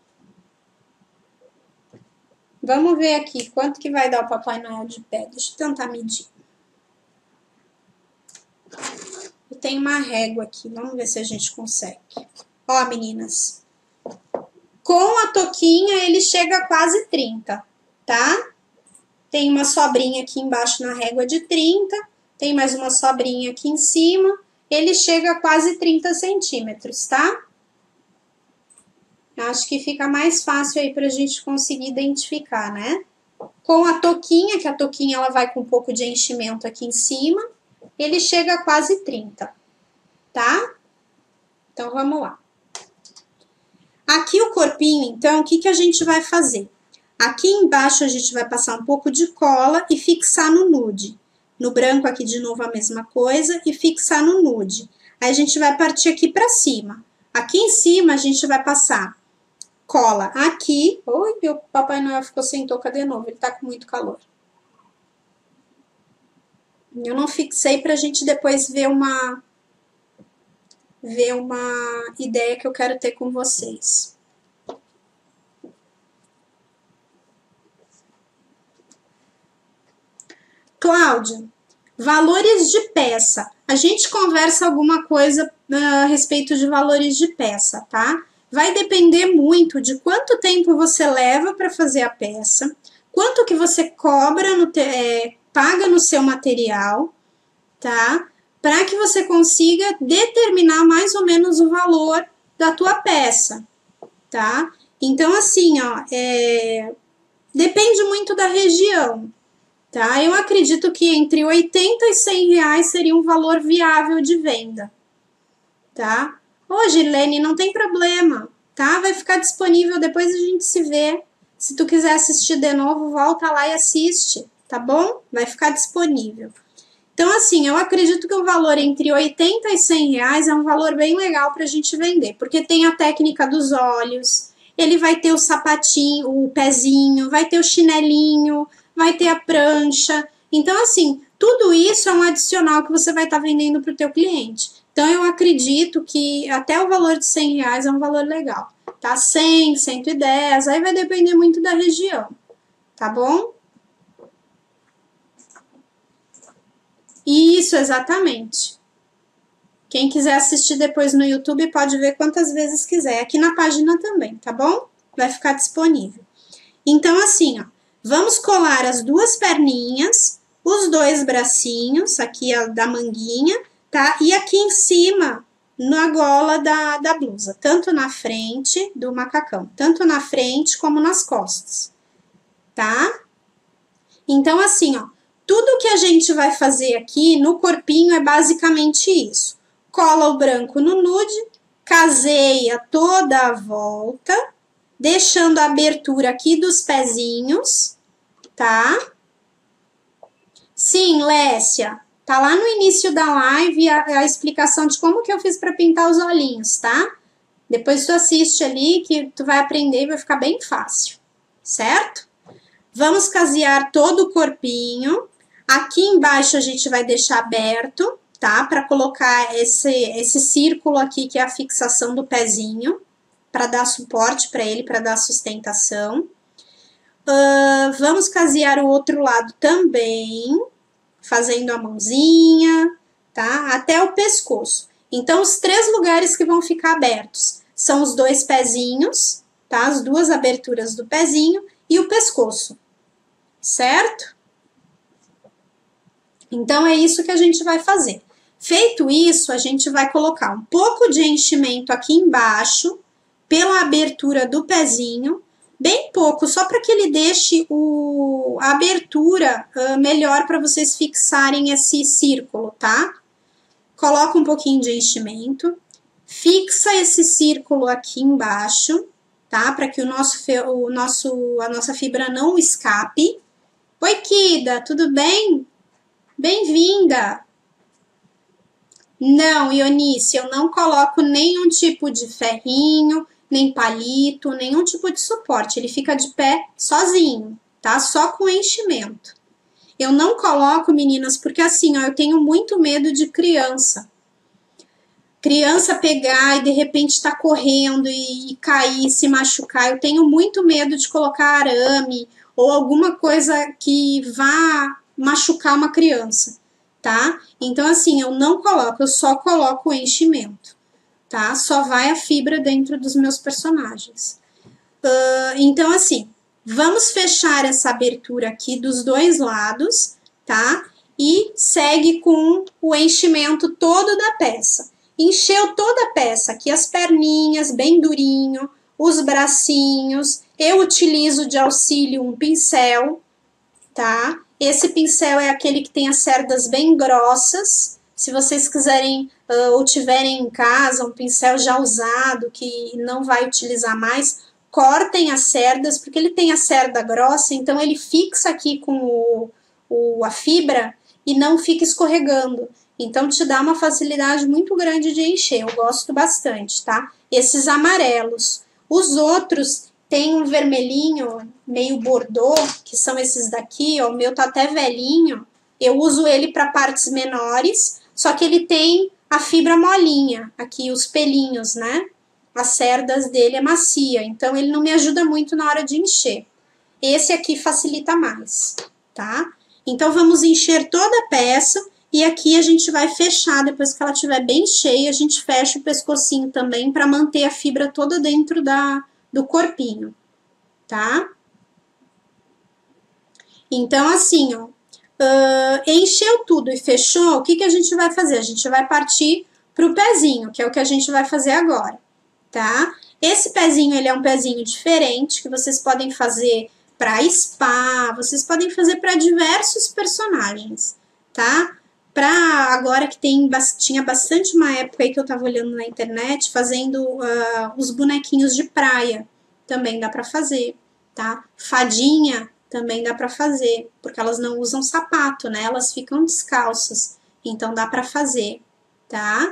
Vamos ver aqui quanto que vai dar o Papai Noel de pé. Deixa eu tentar medir. Eu tenho uma régua aqui, vamos ver se a gente consegue. Ó, meninas, com a touquinha ele chega a quase 30, tá? Tem uma sobrinha aqui embaixo na régua de 30, tem mais uma sobrinha aqui em cima, ele chega a quase 30 centímetros, tá? Acho que fica mais fácil aí pra gente conseguir identificar, né? Com a touquinha, que a touquinha ela vai com um pouco de enchimento aqui em cima, ele chega a quase 30, tá? Então, vamos lá. Aqui o corpinho, então, o que a gente vai fazer? Aqui embaixo a gente vai passar um pouco de cola e fixar no nude. No branco aqui de novo a mesma coisa e fixar no nude. Aí a gente vai partir aqui pra cima. Aqui em cima a gente vai passar cola aqui. Oi, meu Papai Noel ficou sem touca de novo, ele tá com muito calor. Eu não fixei pra gente depois ver uma ideia que eu quero ter com vocês. Cláudia, valores de peça. A gente conversa alguma coisa a respeito de valores de peça, tá? Vai depender muito de quanto tempo você leva para fazer a peça, quanto que você cobra, paga no seu material, tá? Para que você consiga determinar mais ou menos o valor da tua peça, tá? Então, assim, ó, depende muito da região, tá? Eu acredito que entre 80 e 100 reais seria um valor viável de venda, tá? Ô, Girlene, não tem problema, tá? Vai ficar disponível, depois a gente se vê. Se tu quiser assistir de novo, volta lá e assiste, tá bom? Vai ficar disponível. Então, assim, eu acredito que o valor entre 80 e 100 reais é um valor bem legal pra gente vender, porque tem a técnica dos olhos, ele vai ter o sapatinho, o pezinho, vai ter o chinelinho, vai ter a prancha. Então, assim, tudo isso é um adicional que você vai estar vendendo para o teu cliente. Então, eu acredito que até o valor de 100 reais é um valor legal, tá? 100, 110, aí vai depender muito da região, tá bom? Isso, exatamente. Quem quiser assistir depois no YouTube pode ver quantas vezes quiser. Aqui na página também, tá bom? Vai ficar disponível. Então, assim, ó, vamos colar as duas perninhas, os dois bracinhos, aqui da manguinha, tá? E aqui em cima, na gola da blusa, tanto na frente do macacão, tanto na frente como nas costas, tá? Então, assim, ó, tudo que a gente vai fazer aqui no corpinho é basicamente isso. Cola o branco no nude, caseia toda a volta, deixando a abertura aqui dos pezinhos, tá? Sim, Lécia, tá lá no início da live a explicação de como que eu fiz para pintar os olhinhos, tá? Depois tu assiste ali que tu vai aprender e vai ficar bem fácil, certo? Vamos casear todo o corpinho. Aqui embaixo a gente vai deixar aberto, tá? Para colocar esse círculo aqui, que é a fixação do pezinho, para dar suporte para ele, para dar sustentação. Vamos casear o outro lado também, fazendo a mãozinha, tá? Até o pescoço. Então, os 3 lugares que vão ficar abertos são os 2 pezinhos, tá? As 2 aberturas do pezinho e o pescoço, certo? Então, é isso que a gente vai fazer. Feito isso, a gente vai colocar um pouco de enchimento aqui embaixo, pela abertura do pezinho, bem pouco, só para que ele deixe a abertura melhor para vocês fixarem esse círculo, tá? Coloca um pouquinho de enchimento, fixa esse círculo aqui embaixo, tá? Para que a nossa fibra não escape. Oi, Kida, tudo bem? Bem-vinda! Não, Ionice, eu não coloco nenhum tipo de ferrinho, nem palito, nenhum tipo de suporte. Ele fica de pé sozinho, tá? Só com enchimento. Eu não coloco, meninas, porque assim, ó, eu tenho muito medo de criança. Criança pegar e de repente tá correndo e cair, se machucar. Eu tenho muito medo de colocar arame ou alguma coisa que vá machucar uma criança, tá? Então, assim, eu não coloco, eu só coloco o enchimento, tá? Só vai a fibra dentro dos meus personagens. Então, assim, vamos fechar essa abertura aqui dos 2 lados, tá? E segue com o enchimento todo da peça. Encheu toda a peça, aqui as perninhas bem durinho, os bracinhos. Eu utilizo de auxílio um pincel, tá? Esse pincel é aquele que tem as cerdas bem grossas. Se vocês quiserem ou tiverem em casa um pincel já usado que não vai utilizar mais, cortem as cerdas, porque ele tem a cerda grossa, então ele fixa aqui com a fibra e não fica escorregando. Então te dá uma facilidade muito grande de encher, eu gosto bastante, tá? Esses amarelos. Os outros tem um vermelhinho meio bordô, que são esses daqui, ó, o meu tá até velhinho. Eu uso ele para partes menores, só que ele tem a fibra molinha, aqui os pelinhos, né? As cerdas dele é macia, então ele não me ajuda muito na hora de encher. Esse aqui facilita mais, tá? Então vamos encher toda a peça e aqui a gente vai fechar, depois que ela estiver bem cheia, a gente fecha o pescocinho também para manter a fibra toda dentro do corpinho, tá? Então assim, ó, encheu tudo e fechou, o que que a gente vai fazer? A gente vai partir pro pezinho, que é o que a gente vai fazer agora, tá? Esse pezinho, ele é um pezinho diferente, que vocês podem fazer para spa, vocês podem fazer para diversos personagens, tá? Para agora que tinha bastante uma época aí que eu tava olhando na internet, fazendo os bonequinhos de praia, também dá para fazer, tá? Fadinha também dá para fazer, porque elas não usam sapato, né? Elas ficam descalças, então dá para fazer, tá?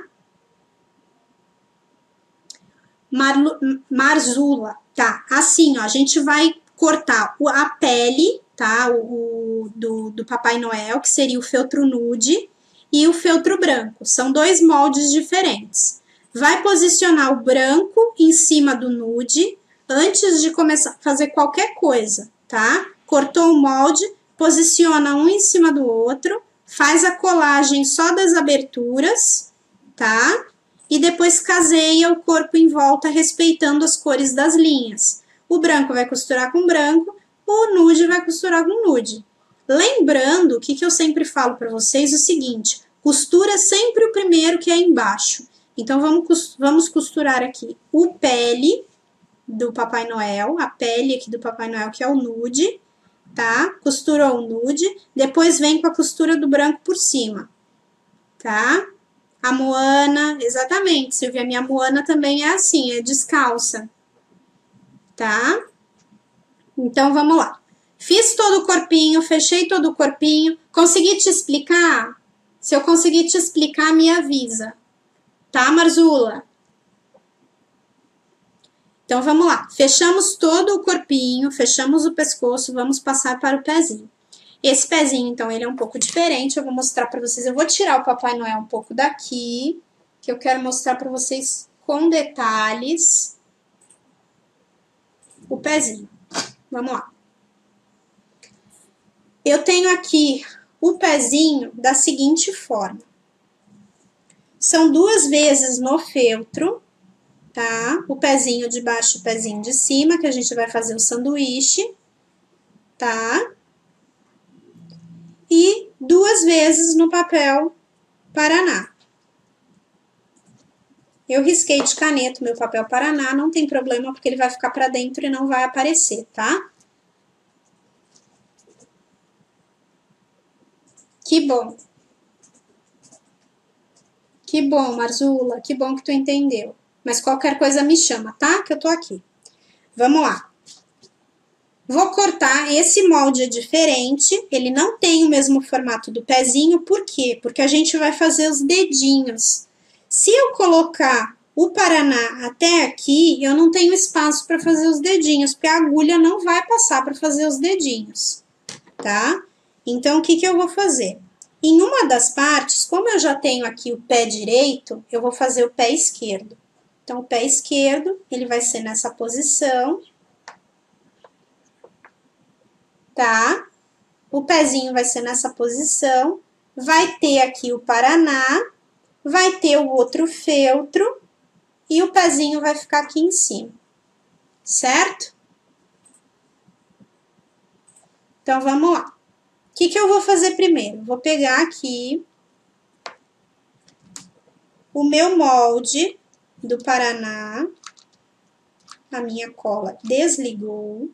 Marzula, tá? Assim, ó, a gente vai cortar a pele, tá? Do Papai Noel, que seria o feltro nude, e o feltro branco. São dois moldes diferentes. Vai posicionar o branco em cima do nude antes de começar a fazer qualquer coisa, tá? Cortou o molde, posiciona um em cima do outro, faz a colagem só das aberturas, tá? E depois caseia o corpo em volta, respeitando as cores das linhas. O branco vai costurar com branco, o nude vai costurar com nude. Lembrando, o que eu sempre falo para vocês, o seguinte, costura sempre o primeiro que é embaixo. Então, vamos costurar aqui o pele do Papai Noel, a pele aqui do Papai Noel, que é o nude, tá? Costurou o nude, depois vem com a costura do branco por cima, tá? A Moana, exatamente, Silvia, minha Moana também é assim, é descalça, tá? Então, vamos lá. Fiz todo o corpinho, fechei todo o corpinho. Consegui te explicar? Se eu conseguir te explicar, me avisa. Tá, Marzula? Então, vamos lá. Fechamos todo o corpinho, fechamos o pescoço, vamos passar para o pezinho. Esse pezinho, então, ele é um pouco diferente. Eu vou mostrar para vocês. Eu vou tirar o Papai Noel um pouco daqui, que eu quero mostrar para vocês com detalhes o pezinho. Vamos lá. Eu tenho aqui o pezinho da seguinte forma. São 2 vezes no feltro, tá? O pezinho de baixo e o pezinho de cima, que a gente vai fazer o sanduíche, tá? E 2 vezes no papel Paraná. Eu risquei de caneta o meu papel Paraná, não tem problema, porque ele vai ficar para dentro e não vai aparecer, tá? Que bom. Que bom, Marzula, que bom que tu entendeu. Mas qualquer coisa me chama, tá? Que eu tô aqui. Vamos lá. Vou cortar, esse molde é diferente, ele não tem o mesmo formato do pezinho, por quê? Porque a gente vai fazer os dedinhos. Se eu colocar o Paraná até aqui, eu não tenho espaço para fazer os dedinhos, porque a agulha não vai passar para fazer os dedinhos, tá? Então, o que eu vou fazer? Em uma das partes, como eu já tenho aqui o pé direito, eu vou fazer o pé esquerdo. Então, o pé esquerdo, ele vai ser nessa posição, tá? O pezinho vai ser nessa posição, vai ter aqui o Paraná, vai ter o outro feltro e o pezinho vai ficar aqui em cima, certo? Então, vamos lá. O que eu vou fazer primeiro? Vou pegar aqui o meu molde do Paraná, A minha cola desligou.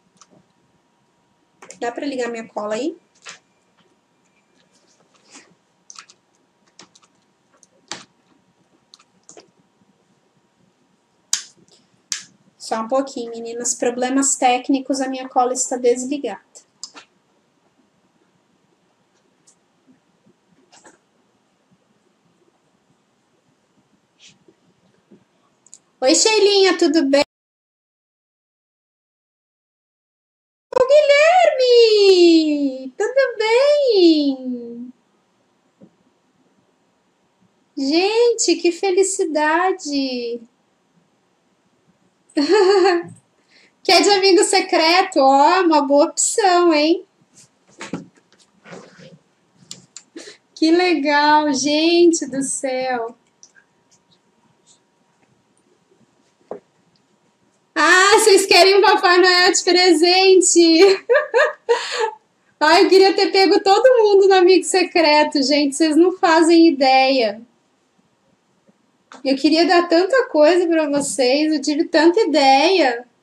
Dá para ligar minha cola aí? Só um pouquinho, meninas. Problemas técnicos, a minha cola está desligada. Oi, Sheilinha, tudo bem? Ô, Guilherme! Tudo bem? Gente, que felicidade! Quer de amigo secreto? Ó, uma boa opção, hein? Que legal, gente do céu! Ah, vocês querem um Papai Noel de presente? Ai, eu queria ter pego todo mundo no amigo secreto, gente. Vocês não fazem ideia. Eu queria dar tanta coisa pra vocês, eu tive tanta ideia.